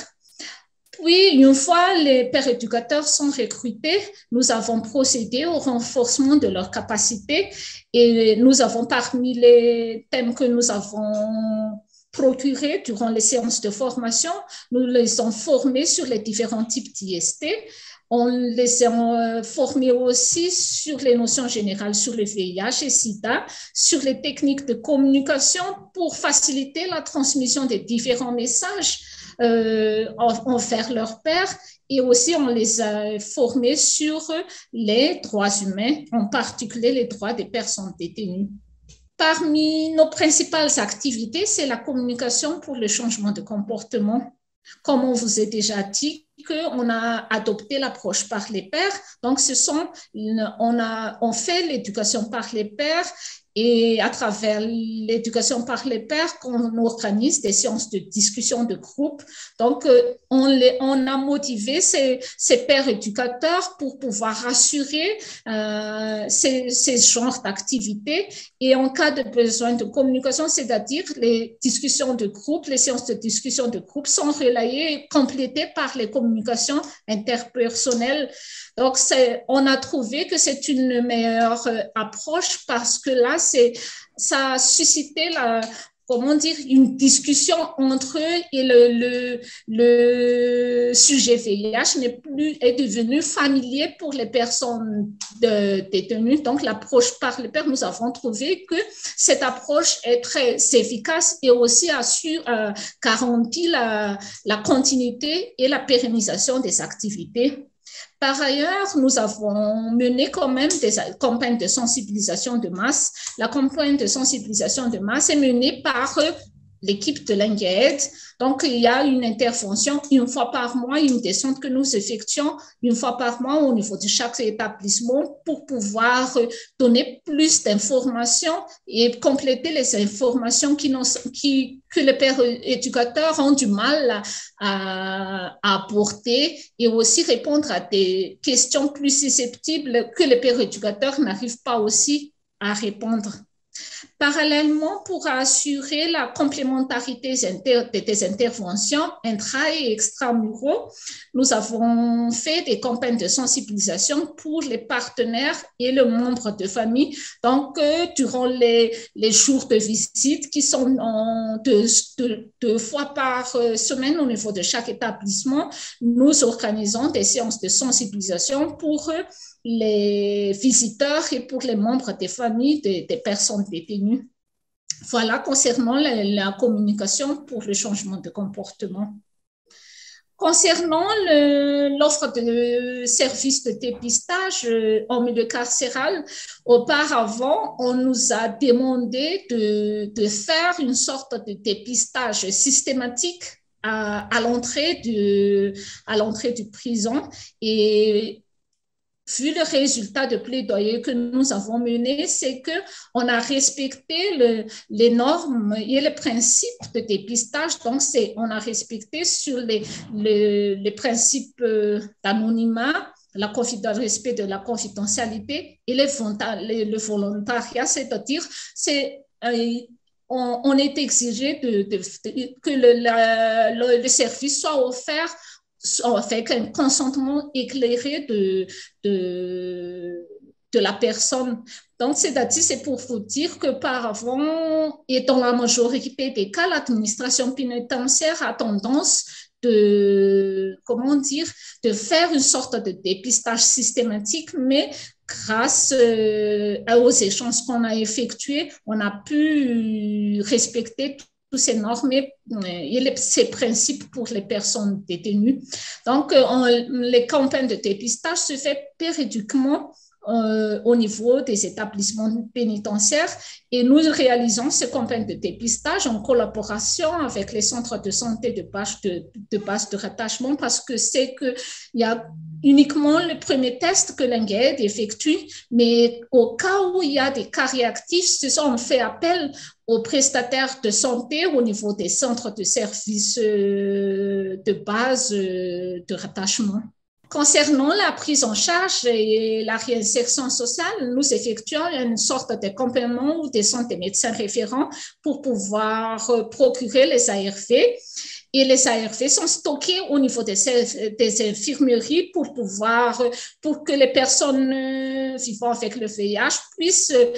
Puis, une fois les pairs éducateurs sont recrutés, nous avons procédé au renforcement de leurs capacités et nous avons, parmi les thèmes que nous avons procurés durant les séances de formation, nous les avons formés sur les différents types d'I S T. On les a formés aussi sur les notions générales sur le V I H et SIDA, sur les techniques de communication pour faciliter la transmission des différents messages euh, envers leurs pairs, et aussi on les a formés sur les droits humains, en particulier les droits des personnes détenues. Parmi nos principales activités, c'est la communication pour le changement de comportement. Comme on vous a déjà dit, qu'on a adopté l'approche par les pairs. Donc, ce sont, on, a, on fait l'éducation par les pairs et à travers l'éducation par les pairs qu'on organise des séances de discussion de groupe. Donc, on, les, on a motivé ces, ces pairs éducateurs pour pouvoir assurer euh, ces, ces genres d'activités. Et en cas de besoin de communication, c'est-à-dire les discussions de groupe, les séances de discussion de groupe sont relayées et complétées par les communications interpersonnelles. Donc, on a trouvé que c'est une meilleure approche parce que là, ça a suscité la, comment dire, une discussion entre eux et le, le, le sujet V I H n'est plus, est devenu familier pour les personnes de, détenues. Donc, l'approche par les pairs, nous avons trouvé que cette approche est très efficace et aussi assure, euh, garantit la, la continuité et la pérennisation des activités. Par ailleurs, nous avons mené quand même des campagnes de sensibilisation de masse. La campagne de sensibilisation de masse est menée par l'équipe de l'Ingaed. Donc, il y a une intervention une fois par mois, une descente que nous effectuons une fois par mois au niveau de chaque établissement pour pouvoir donner plus d'informations et compléter les informations qui, qui, que les pairs éducateurs ont du mal à, à apporter et aussi répondre à des questions plus susceptibles que les pairs éducateurs n'arrivent pas aussi à répondre. Parallèlement, pour assurer la complémentarité des interventions intra- et extramuraux, nous avons fait des campagnes de sensibilisation pour les partenaires et les membres de famille. Donc, euh, durant les, les jours de visite qui sont en deux, deux, deux fois par semaine au niveau de chaque établissement, nous organisons des séances de sensibilisation pour eux, les visiteurs et pour les membres des familles des, des personnes détenues. Voilà concernant la, la communication pour le changement de comportement. Concernant l'offre de services de dépistage en milieu carcéral, auparavant, on nous a demandé de, de faire une sorte de dépistage systématique à, à l'entrée du, à l'entrée du prison. Et vu le résultat de plaidoyer que nous avons mené, c'est qu'on a respecté le, les normes et les principes de dépistage. Donc, c'est, on a respecté sur les, les, les principes d'anonymat, la, le respect de la confidentialité et les, les, le volontariat, c'est-à-dire c'est, euh, on, on est exigé de, de, de, que le, la, le, le service soit offert avec un consentement éclairé de, de, de la personne. Donc, c'est-à-dire, c'est pour vous dire que par avant, et dans la majorité des cas, l'administration pénitentiaire a tendance de, comment dire, de faire une sorte de dépistage systématique, mais grâce euh, aux échanges qu'on a effectués, on a pu respecter toutes ces normes et, et ces principes pour les personnes détenues. Donc, on, les campagnes de dépistage se font périodiquement euh, au niveau des établissements pénitentiaires et nous réalisons ces campagnes de dépistage en collaboration avec les centres de santé de base de, de, base de rattachement parce que c'est qu'il y a uniquement le premier test que l'I N G A I D effectue, mais au cas où il y a des cas réactifs, c'est ça, on fait appel aux prestataires de santé au niveau des centres de services de base de rattachement. Concernant la prise en charge et la réinsertion sociale, nous effectuons une sorte d'accompagnement ou des centres de médecins référents pour pouvoir procurer les A R V. Et les A R V sont stockés au niveau des, des infirmeries pour pouvoir, pour que les personnes vivant avec le V I H puissent euh,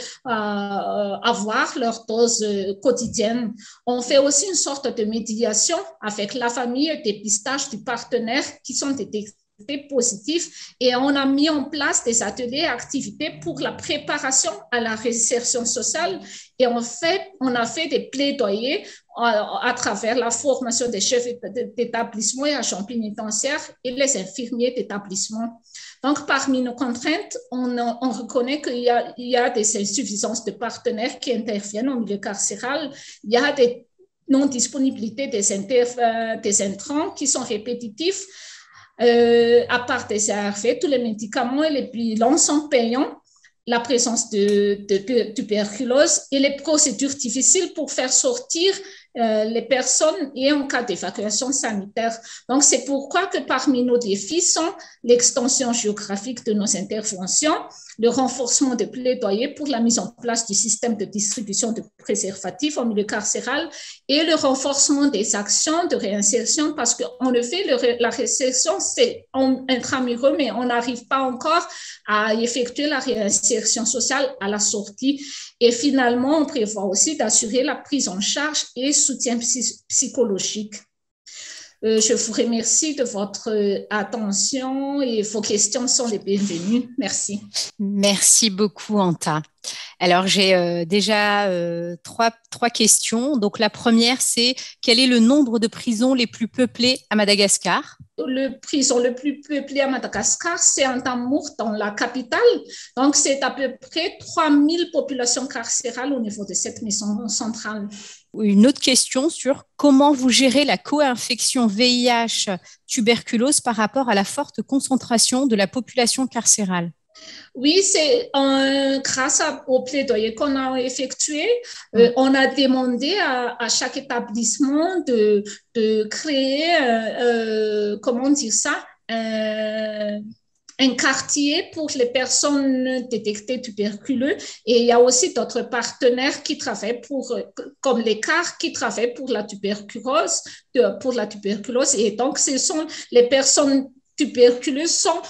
avoir leur dose quotidienne. On fait aussi une sorte de médiation avec la famille et dépistage du partenaire qui sont détectés positifs et on a mis en place des ateliers et activités pour la préparation à la réinsertion sociale et en fait, on a fait des plaidoyers à, à travers la formation des chefs d'établissement et agents pénitentiaires et les infirmiers d'établissement. Donc, parmi nos contraintes, on, on reconnaît qu'il y a, il y a des insuffisances de partenaires qui interviennent au milieu carcéral, il y a des non-disponibilités des, inter, des intrants qui sont répétitifs. Euh, à part des A R V, tous les médicaments et les bilans sont payants, la présence de, de, de tuberculose et les procédures difficiles pour faire sortir euh, les personnes et en cas d'évacuation sanitaire. Donc, c'est pourquoi que parmi nos défis sont l'extension géographique de nos interventions, le renforcement des plaidoyers pour la mise en place du système de distribution de préservatifs au milieu carcéral et le renforcement des actions de réinsertion parce qu'en effet, le, la réinsertion, c'est intramuraux, mais on n'arrive pas encore à effectuer la réinsertion sociale à la sortie. Et finalement, on prévoit aussi d'assurer la prise en charge et soutien psy- psychologique. Euh, je vous remercie de votre attention et vos questions sont les bienvenues. Merci. Merci beaucoup, Anta. Alors, j'ai euh, déjà euh, trois, trois questions. Donc, la première, c'est quel est le nombre de prisons les plus peuplées à Madagascar ? Le prison le plus peuplé à Madagascar, c'est Antamour, dans la capitale. Donc, c'est à peu près trois mille populations carcérales au niveau de cette maison centrale. Une autre question sur comment vous gérez la co-infection V I H tuberculose par rapport à la forte concentration de la population carcérale. Oui, c'est euh, grâce à, au plaidoyer qu'on a effectué, euh, on a demandé à, à chaque établissement de, de créer, euh, euh, comment dire ça, euh, un quartier pour les personnes détectées tuberculeuses et il y a aussi d'autres partenaires qui travaillent pour, comme les C A R, qui travaillent pour la tuberculose, pour la tuberculose et donc ce sont les personnes tuberculeuses sont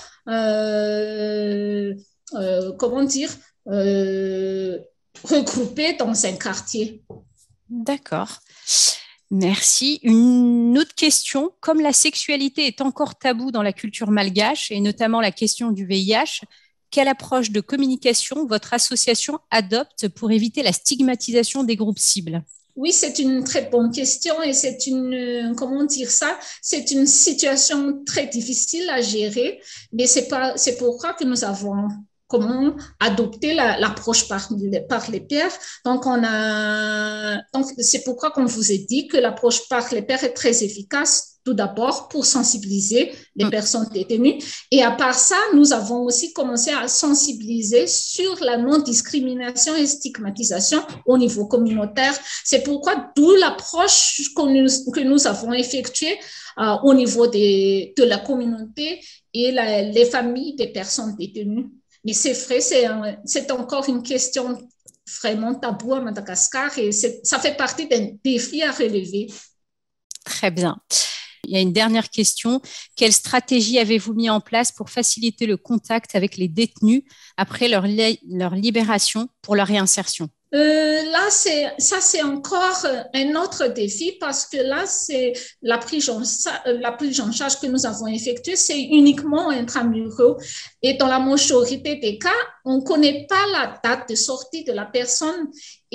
euh, euh, comment dire euh, regroupées dans un quartier. D'accord. Merci. Une autre question. Comme la sexualité est encore taboue dans la culture malgache, et notamment la question du V I H, quelle approche de communication votre association adopte pour éviter la stigmatisation des groupes cibles ? Oui, c'est une très bonne question et c'est une, comment dire ça, c'est une situation très difficile à gérer, mais c'est pas, c'est pourquoi que nous avons comment adopter l'approche par, par les pairs. Donc, on a, donc c'est pourquoi, comme je vous ai dit, que l'approche par les pairs est très efficace, tout d'abord pour sensibiliser les mmh. personnes détenues. Et à part ça, nous avons aussi commencé à sensibiliser sur la non-discrimination et stigmatisation au niveau communautaire. C'est pourquoi, d'où l'approche que nous, que nous avons effectuée euh, au niveau des, de la communauté et la, les familles des personnes détenues. Mais c'est vrai, c'est encore une question vraiment taboue à Madagascar et ça fait partie d'un défi à relever. Très bien. Il y a une dernière question. Quelle stratégie avez-vous mis en place pour faciliter le contact avec les détenus après leur, li- leur libération pour leur réinsertion ? Euh, là, c'est, ça, c'est encore un autre défi parce que là, c'est la prise en, la prise en charge que nous avons effectuée, c'est uniquement intramuraux. Et dans la majorité des cas, on ne connaît pas la date de sortie de la personne.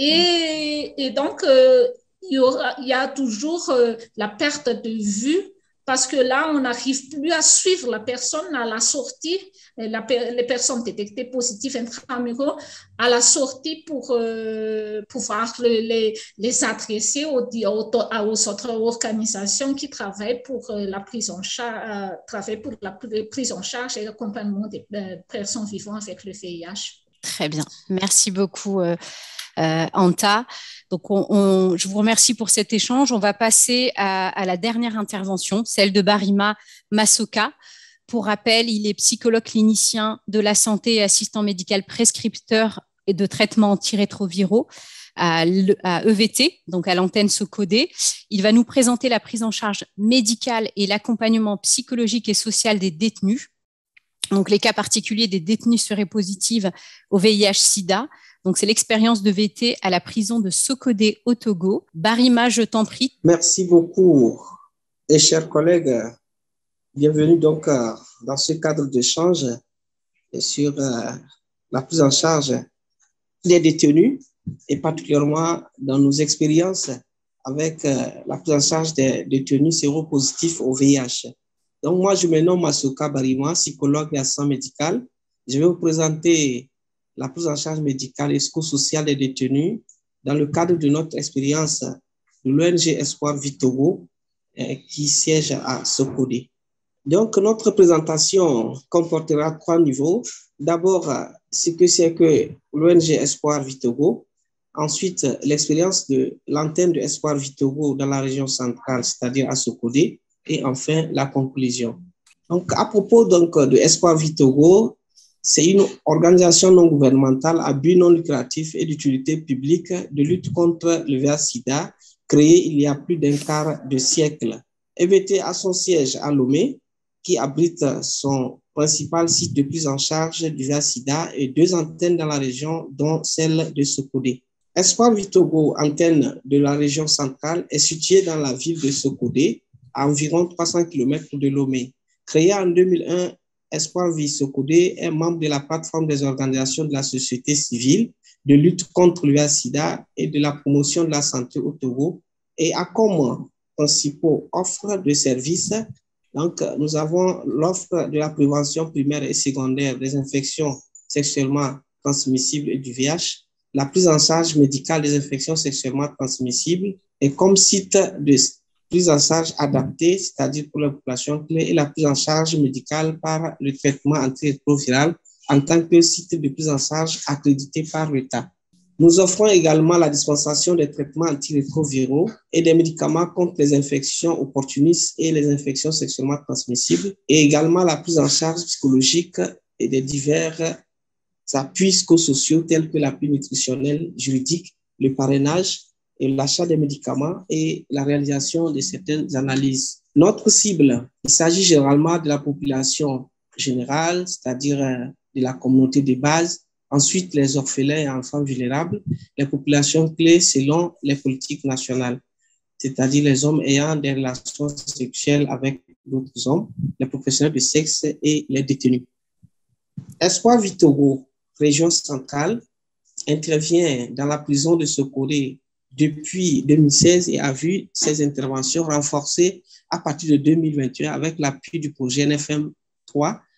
Et, et donc, euh, il y aura, il y a toujours euh, la perte de vue parce que là, on n'arrive plus à suivre la personne à la sortie, la, les personnes détectées positives intramuraux à la sortie pour euh, pouvoir le, les, les adresser aux, aux, aux autres organisations qui travaillent pour la prise en charge, euh, travaillent pour la prise en charge et l'accompagnement des euh, personnes vivant avec le V I H. Très bien. Merci beaucoup, euh, euh, Anta. Donc, on, on, je vous remercie pour cet échange. On va passer à, à la dernière intervention, celle de Barima Masoka. Pour rappel, il est psychologue clinicien de la santé et assistant médical prescripteur et de traitements antirétroviraux à, à E V T, donc à l'antenne Socodé. Il va nous présenter la prise en charge médicale et l'accompagnement psychologique et social des détenus. Donc, les cas particuliers des détenus séropositifs au V I H sida. Donc, c'est l'expérience de V T à la prison de Socodé au Togo. Barima, je t'en prie. Merci beaucoup. Et chers collègues, bienvenue donc euh, dans ce cadre d'échange sur euh, la prise en charge des détenus et particulièrement dans nos expériences avec euh, la prise en charge des détenus séropositifs au V I H. Donc, moi, je me nomme Masoka Barima, psychologue et assistant médical. Je vais vous présenter la prise en charge médicale et psychosociale des détenus dans le cadre de notre expérience de l'O N G Espoir Vie Togo euh, qui siège à Socodé. Donc, notre présentation comportera trois niveaux. D'abord, ce que c'est que l'O N G Espoir Vie Togo. Ensuite, l'expérience de l'antenne de Espoir Vie Togo dans la région centrale, c'est-à-dire à Socodé. Et enfin, la conclusion. Donc, à propos donc, de Espoir Vie Togo, c'est une organisation non gouvernementale à but non lucratif et d'utilité publique de lutte contre le V I H sida, créée il y a plus d'un quart de siècle. E V T a son siège à Lomé, qui abrite son principal site de prise en charge du V I H sida et deux antennes dans la région, dont celle de Socodé. Espoir Vie Togo, antenne de la région centrale, est située dans la ville de Socodé, à environ trois cents kilomètres de Lomé. Créé en deux mille un, Espoir Vie Socodé est membre de la plateforme des organisations de la société civile de lutte contre le V I H sida et de la promotion de la santé au Togo et a comme principaux offres de services. Donc, nous avons l'offre de la prévention primaire et secondaire des infections sexuellement transmissibles et du V I H, la prise en charge médicale des infections sexuellement transmissibles et comme site de prise en charge adaptée, c'est-à-dire pour la population clé, et la prise en charge médicale par le traitement antirétroviral en tant que site de prise en charge accrédité par l'État. Nous offrons également la dispensation des traitements antirétroviraux et des médicaments contre les infections opportunistes et les infections sexuellement transmissibles, et également la prise en charge psychologique et des divers appuis psychosociaux tels que l'appui nutritionnel, juridique, le parrainage, et l'achat des médicaments et la réalisation de certaines analyses. Notre cible, il s'agit généralement de la population générale, c'est-à-dire de la communauté de base, ensuite les orphelins et enfants vulnérables, les populations clés selon les politiques nationales, c'est-à-dire les hommes ayant des relations sexuelles avec d'autres hommes, les professionnels de sexe et les détenus. Espoir Vie Togo, région centrale, intervient dans la prison de Socodé depuis deux mille seize et a vu ses interventions renforcées à partir de deux mille vingt et un avec l'appui du projet N F M trois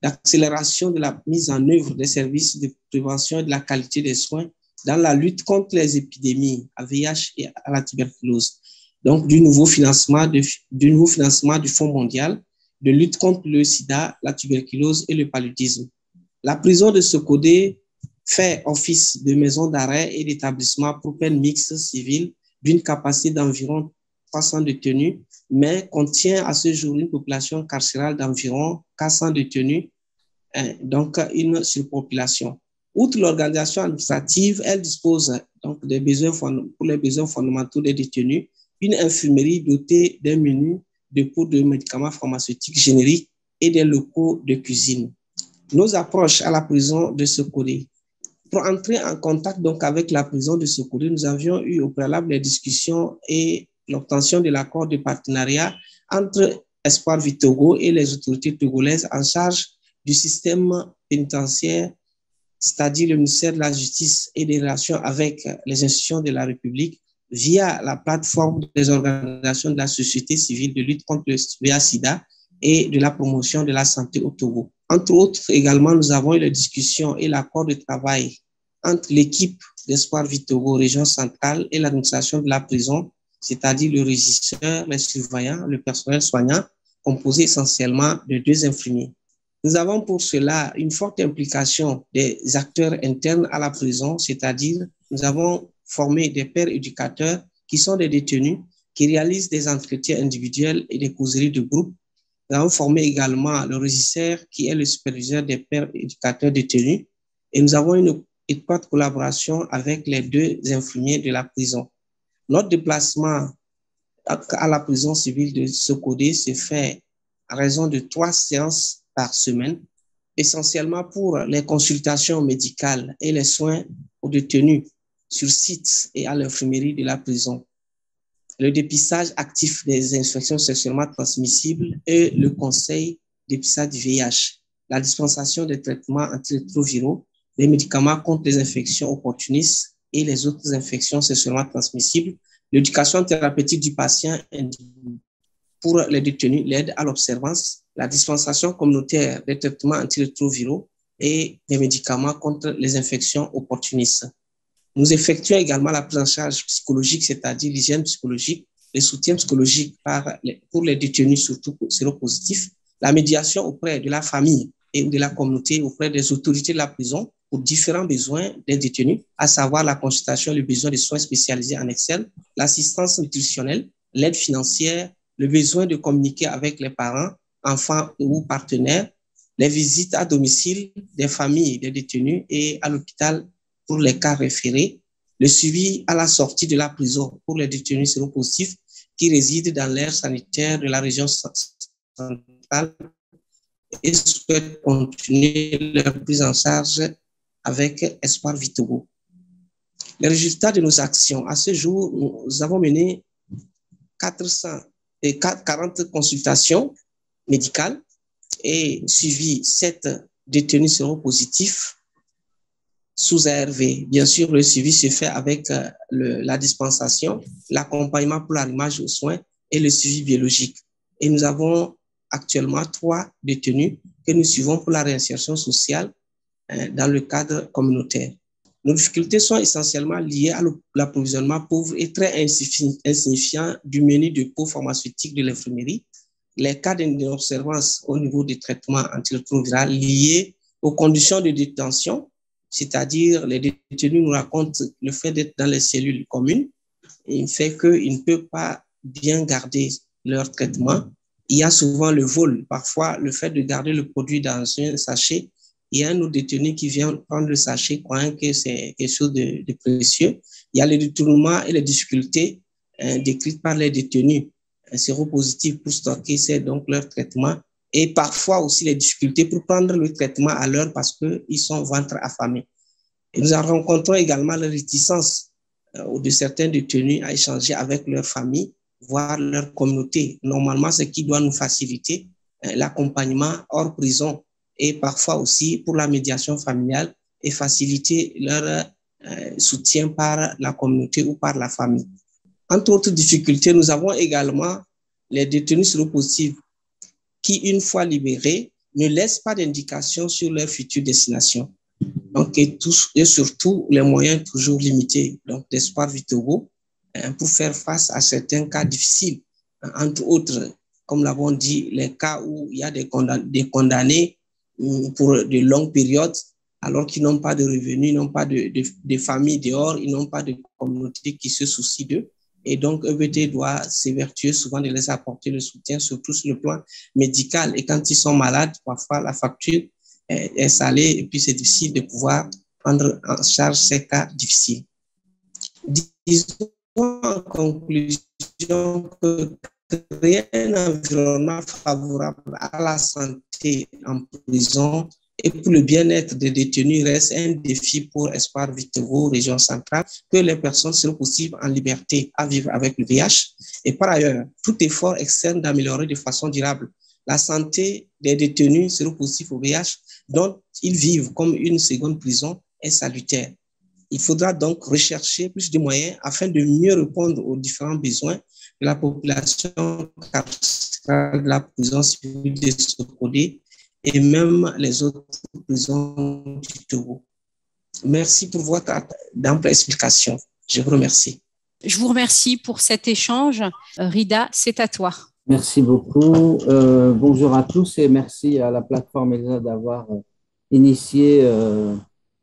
d'accélération de la mise en œuvre des services de prévention et de la qualité des soins dans la lutte contre les épidémies à V I H et à la tuberculose. Donc, du nouveau financement, de, du nouveau financement du Fonds mondial de lutte contre le sida, la tuberculose et le paludisme. La prison de Sokodé fait office de maison d'arrêt et d'établissement pour peine mixte civile d'une capacité d'environ trois cents détenus, mais contient à ce jour une population carcérale d'environ quatre cents détenus, hein, donc une surpopulation. Outre l'organisation administrative, elle dispose donc des besoins, pour les besoins fondamentaux des détenus, une infirmerie dotée d'un menu, dépôt de médicaments pharmaceutiques génériques et des locaux de cuisine. Nos approches à la prison de Sokodé. Pour entrer en contact donc avec la prison de Sokodé, nous avions eu au préalable les discussions et l'obtention de l'accord de partenariat entre Espoir Vie Togo et les autorités togolaises en charge du système pénitentiaire, c'est-à-dire le ministère de la Justice et des Relations avec les institutions de la République, via la plateforme des organisations de la société civile de lutte contre le V I H sida et de la promotion de la santé au Togo. Entre autres, également, nous avons eu les discussions et l'accord de travail entre l'équipe d'Espoir Vie Togo, région centrale, et l'administration de la prison, c'est-à-dire le régisseur, les surveillants, le personnel soignant, composé essentiellement de deux infirmiers. Nous avons pour cela une forte implication des acteurs internes à la prison, c'est-à-dire nous avons formé des pères éducateurs qui sont des détenus, qui réalisent des entretiens individuels et des causeries de groupe. Nous avons formé également le régisseur qui est le superviseur des pères éducateurs détenus et nous avons une étroite collaboration avec les deux infirmiers de la prison. Notre déplacement à la prison civile de Sokodé se fait à raison de trois séances par semaine, essentiellement pour les consultations médicales et les soins aux détenus sur site et à l'infirmerie de la prison, le dépistage actif des infections sexuellement transmissibles et le conseil dépistage du V I H, la dispensation des traitements antirétroviraux, des médicaments contre les infections opportunistes et les autres infections sexuellement transmissibles, l'éducation thérapeutique du patient pour les détenus, l'aide à l'observance, la dispensation communautaire des traitements antirétroviraux et des médicaments contre les infections opportunistes. Nous effectuons également la prise en charge psychologique, c'est-à-dire l'hygiène psychologique, le soutien psychologique par les, pour les détenus, surtout séropositifs, la médiation auprès de la famille et de la communauté, auprès des autorités de la prison pour différents besoins des détenus, à savoir la consultation, le besoin de soins spécialisés en Excel, l'assistance nutritionnelle, l'aide financière, le besoin de communiquer avec les parents, enfants ou partenaires, les visites à domicile des familles des détenus et à l'hôpital pour les cas référés, le suivi à la sortie de la prison pour les détenus séropositifs qui résident dans l'aire sanitaire de la région centrale et souhaitent continuer leur prise en charge avec Espoir Vie Togo. Les résultats de nos actions. À ce jour, nous avons mené quatre cent quarante consultations médicales et suivi sept détenus séropositifs sous A R V. Bien sûr, le suivi se fait avec euh, le, la dispensation, l'accompagnement pour l'arrimage aux soins et le suivi biologique. Et nous avons actuellement trois détenus que nous suivons pour la réinsertion sociale euh, dans le cadre communautaire. Nos difficultés sont essentiellement liées à l'approvisionnement pauvre et très insignifiant du menu de pots pharmaceutiques de l'infirmerie, les cas d'inobservance au niveau des traitements antirétroviraux liés aux conditions de détention, c'est-à-dire les détenus nous racontent le fait d'être dans les cellules communes, il fait qu'ils ne peuvent pas bien garder leur traitement. Il y a souvent le vol, parfois le fait de garder le produit dans un sachet. Il y a un autre détenu qui vient prendre le sachet croyant que c'est quelque chose de, de précieux. Il y a les détournements et les difficultés hein, décrites par les détenus hein, séropositifs pour stocker c'est donc leur traitement. Et parfois aussi les difficultés pour prendre le traitement à l'heure parce qu'ils sont ventre affamés. Et nous rencontrons également la réticence euh, de certains détenus à échanger avec leur famille, voire leur communauté. Normalement, ce qui doit nous faciliter euh, l'accompagnement hors prison et parfois aussi pour la médiation familiale et faciliter leur euh, soutien par la communauté ou par la famille. Entre autres difficultés, nous avons également les détenus séropositifs qui, une fois libérés, ne laissent pas d'indication sur leur future destination. Donc, et, tous, et surtout, les moyens toujours limités donc, d'Espoir Viterbo hein, pour faire face à certains cas difficiles, hein, entre autres, comme l'avons dit, les cas où il y a des, condam- des condamnés pour de longues périodes, alors qu'ils n'ont pas de revenus, ils n'ont pas de, de, de famille dehors, ils n'ont pas de communauté qui se soucie d'eux. Et donc, E V T doit s'évertuer souvent de les apporter le soutien, surtout sur le plan médical. Et quand ils sont malades, parfois la facture est, est salée et puis c'est difficile de pouvoir prendre en charge ces cas difficiles. Disons en conclusion que créer un environnement favorable à la santé en prison et pour le bien-être des détenus reste un défi pour Espoir Viterbo, région centrale, que les personnes seront possibles en liberté à vivre avec le V I H. Et par ailleurs, tout effort externe d'améliorer de façon durable la santé des détenus sera possible au V I H, dont ils vivent comme une seconde prison est salutaire. Il faudra donc rechercher plus de moyens afin de mieux répondre aux différents besoins de la population carcérale de la prison civile de Sokodé et même les autres prisons du Togo. Merci pour votre ample explication. Je vous remercie. Je vous remercie pour cet échange. Rida, c'est à toi. Merci beaucoup. Euh, bonjour à tous et merci à la plateforme ELSA d'avoir euh, initié euh,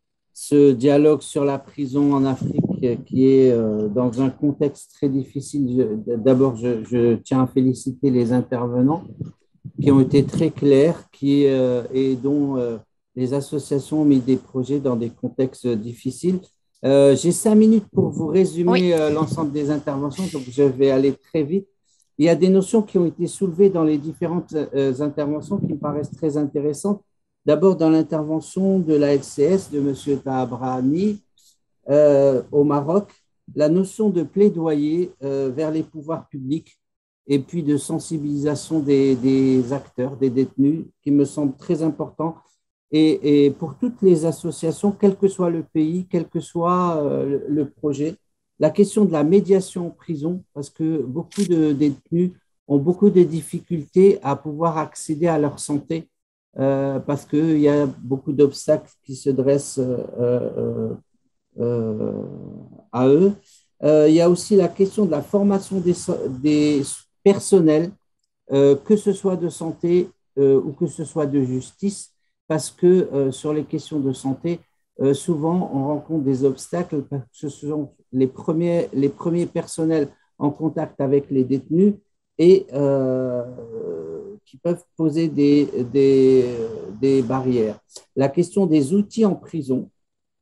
ce dialogue sur la prison en Afrique qui est euh, dans un contexte très difficile. D'abord, je, je tiens à féliciter les intervenants qui ont été très clairs qui, euh, et dont euh, les associations ont mis des projets dans des contextes difficiles. Euh, j'ai cinq minutes pour vous résumer oui. euh, l'ensemble des interventions, donc je vais aller très vite. Il y a des notions qui ont été soulevées dans les différentes euh, interventions qui me paraissent très intéressantes. D'abord, dans l'intervention de la L C S de M. Taha Brahimi euh, au Maroc, la notion de plaidoyer euh, vers les pouvoirs publics et puis de sensibilisation des, des acteurs, des détenus, qui me semble très important. Et, et pour toutes les associations, quel que soit le pays, quel que soit euh, le, le projet, la question de la médiation en prison, parce que beaucoup de détenus ont beaucoup de difficultés à pouvoir accéder à leur santé, euh, parce qu'il y a beaucoup d'obstacles qui se dressent euh, euh, euh, à eux. Euh, il y a aussi la question de la formation des, des personnels, euh, que ce soit de santé euh, ou que ce soit de justice, parce que euh, sur les questions de santé, euh, souvent on rencontre des obstacles parce que ce sont les premiers, les premiers personnels en contact avec les détenus et euh, qui peuvent poser des, des, des barrières. La question des outils en prison,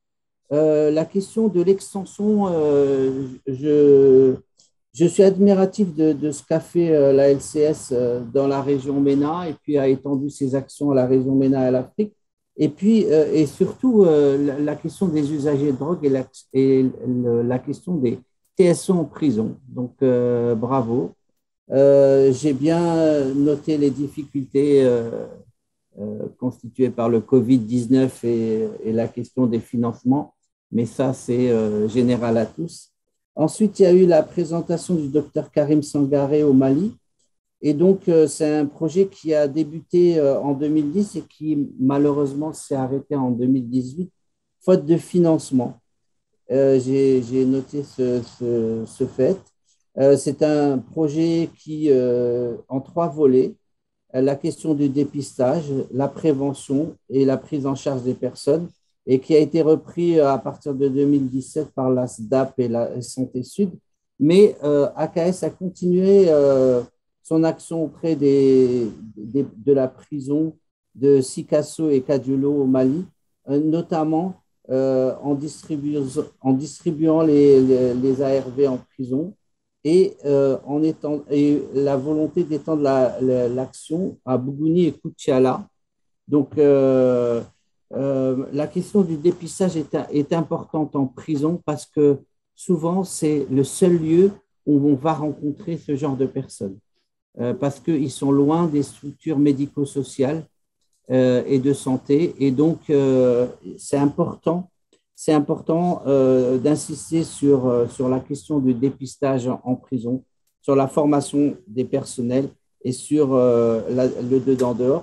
euh, la question de l'extension, euh, je, je suis admiratif de, de ce qu'a fait euh, la L C S euh, dans la région MENA et puis a étendu ses actions à la région MENA et à l'Afrique. Et puis, euh, et surtout, euh, la, la question des usagers de drogue et la, et le, la question des T S O en prison. Donc, euh, bravo. Euh, j'ai bien noté les difficultés euh, euh, constituées par le covid dix-neuf et, et la question des financements, mais ça, c'est euh, général à tous. Ensuite, il y a eu la présentation du docteur Karim Sangaré au Mali. Et donc, euh, c'est un projet qui a débuté euh, en deux mille dix et qui, malheureusement, s'est arrêté en deux mille dix-huit, faute de financement. Euh, j'ai, j'ai noté ce, ce, ce fait. Euh, c'est un projet qui, euh, en trois volets, la question du dépistage, la prévention et la prise en charge des personnes, et qui a été repris à partir de deux mille dix-sept par la S D A P et la Santé Sud. Mais euh, A K S a continué euh, son action auprès des, des, de la prison de Sikasso et Kadiolo au Mali, euh, notamment euh, en, distribuant, en distribuant les, les, les A R V en prison et, euh, en étend, et la volonté d'étendre la, la, l'action à Bougouni et Koutiala. Donc, euh, Euh, la question du dépistage est, est importante en prison parce que souvent, c'est le seul lieu où on va rencontrer ce genre de personnes euh, parce qu'ils sont loin des structures médico-sociales euh, et de santé. Et donc, euh, c'est important, c'est important euh, d'insister sur, euh, sur la question du dépistage en, en prison, sur la formation des personnels et sur euh, la, le dedans-dehors.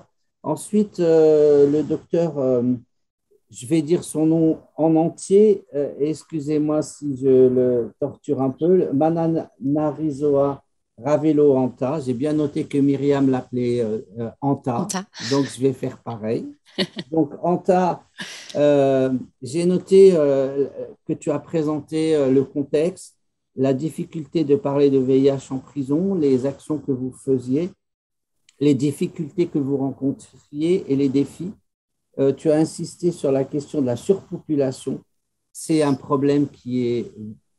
Ensuite, euh, le docteur, euh, je vais dire son nom en entier, euh, excusez-moi si je le torture un peu, Mananarisoa Ravelo Anta. J'ai bien noté que Myriam l'appelait euh, euh, Anta, Anta, donc je vais faire pareil. Donc, Anta, euh, j'ai noté euh, que tu as présenté euh, le contexte, la difficulté de parler de V I H en prison, les actions que vous faisiez, les difficultés que vous rencontriez et les défis. Euh, tu as insisté sur la question de la surpopulation. C'est un problème qui est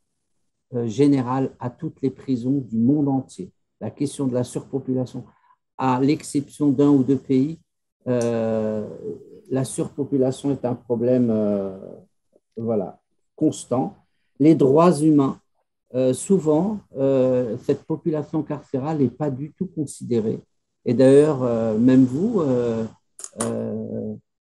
euh, général à toutes les prisons du monde entier. La question de la surpopulation, à l'exception d'un ou deux pays, euh, la surpopulation est un problème euh, voilà, constant. Les droits humains, euh, souvent, euh, cette population carcérale n'est pas du tout considérée. Et d'ailleurs, euh, même vous, euh, euh,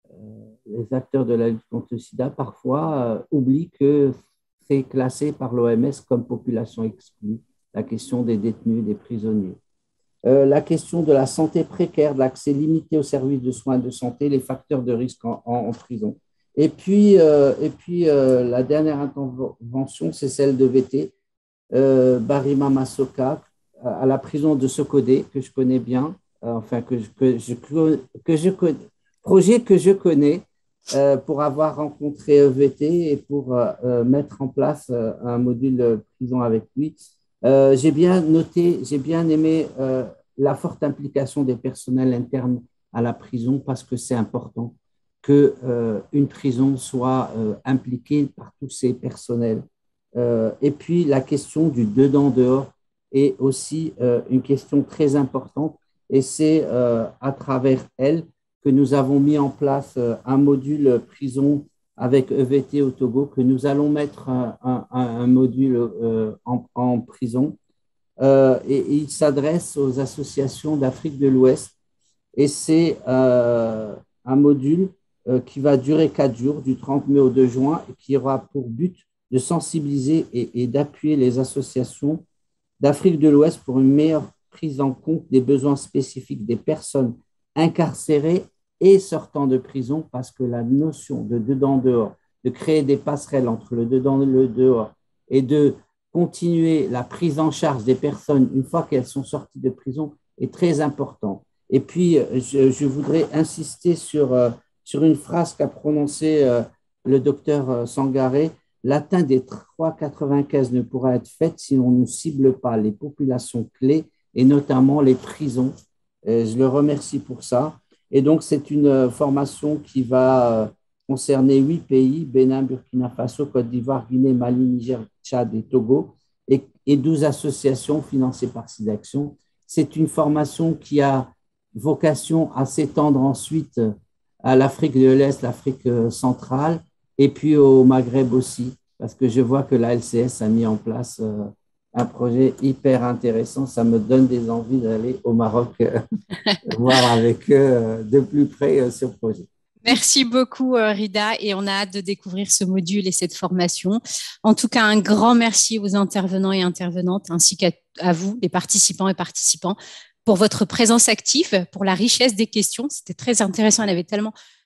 les acteurs de la lutte contre le sida, parfois euh, oublient que c'est classé par l'O M S comme population exclue, la question des détenus, des prisonniers. Euh, la question de la santé précaire, de l'accès limité aux services de soins de santé, les facteurs de risque en, en, en prison. Et puis, euh, et puis euh, la dernière intervention, c'est celle de V T, euh, Barima Masoka, à la prison de Sokodé, que je connais bien, euh, enfin, que je, que, je, que je connais, projet que je connais euh, pour avoir rencontré V T et pour euh, mettre en place euh, un module prison avec lui. Euh, j'ai bien noté, j'ai bien aimé euh, la forte implication des personnels internes à la prison parce que c'est important qu'une euh, prison soit euh, impliquée par tous ces personnels. Euh, et puis, la question du dedans-dehors est aussi euh, une question très importante et c'est euh, à travers elle que nous avons mis en place euh, un module prison avec E V T au Togo, que nous allons mettre un, un, un module euh, en, en prison. Euh, et, et il s'adresse aux associations d'Afrique de l'Ouest. Et c'est euh, un module euh, qui va durer quatre jours, du trente mai au deux juin, et qui aura pour but de sensibiliser et, et d'appuyer les associations d'Afrique de l'Ouest pour une meilleure prise en compte des besoins spécifiques des personnes incarcérées et sortant de prison, parce que la notion de dedans-dehors, de créer des passerelles entre le dedans et le dehors et de continuer la prise en charge des personnes une fois qu'elles sont sorties de prison est très important. Et puis, je, je voudrais insister sur, euh, sur une phrase qu'a prononcée euh, le docteur Sangaré. L'atteinte des trois virgule quatre-vingt-quinze ne pourra être faite si on ne cible pas les populations clés et notamment les prisons. Et je le remercie pour ça. Et donc, c'est une formation qui va concerner huit pays, Bénin, Burkina Faso, Côte d'Ivoire, Guinée, Mali, Niger, Tchad et Togo, et, et douze associations financées par SIDAction. C'est une formation qui a vocation à s'étendre ensuite à l'Afrique de l'Est, l'Afrique centrale, et puis au Maghreb aussi, parce que je vois que la L C S a mis en place euh, un projet hyper intéressant. Ça me donne des envies d'aller au Maroc euh, voir avec eux euh, de plus près euh, ce projet. Merci beaucoup, Rida, et on a hâte de découvrir ce module et cette formation. En tout cas, un grand merci aux intervenants et intervenantes, ainsi qu'à à vous, les participants et participants, pour votre présence active, pour la richesse des questions. C'était très intéressant. Elle avait tellement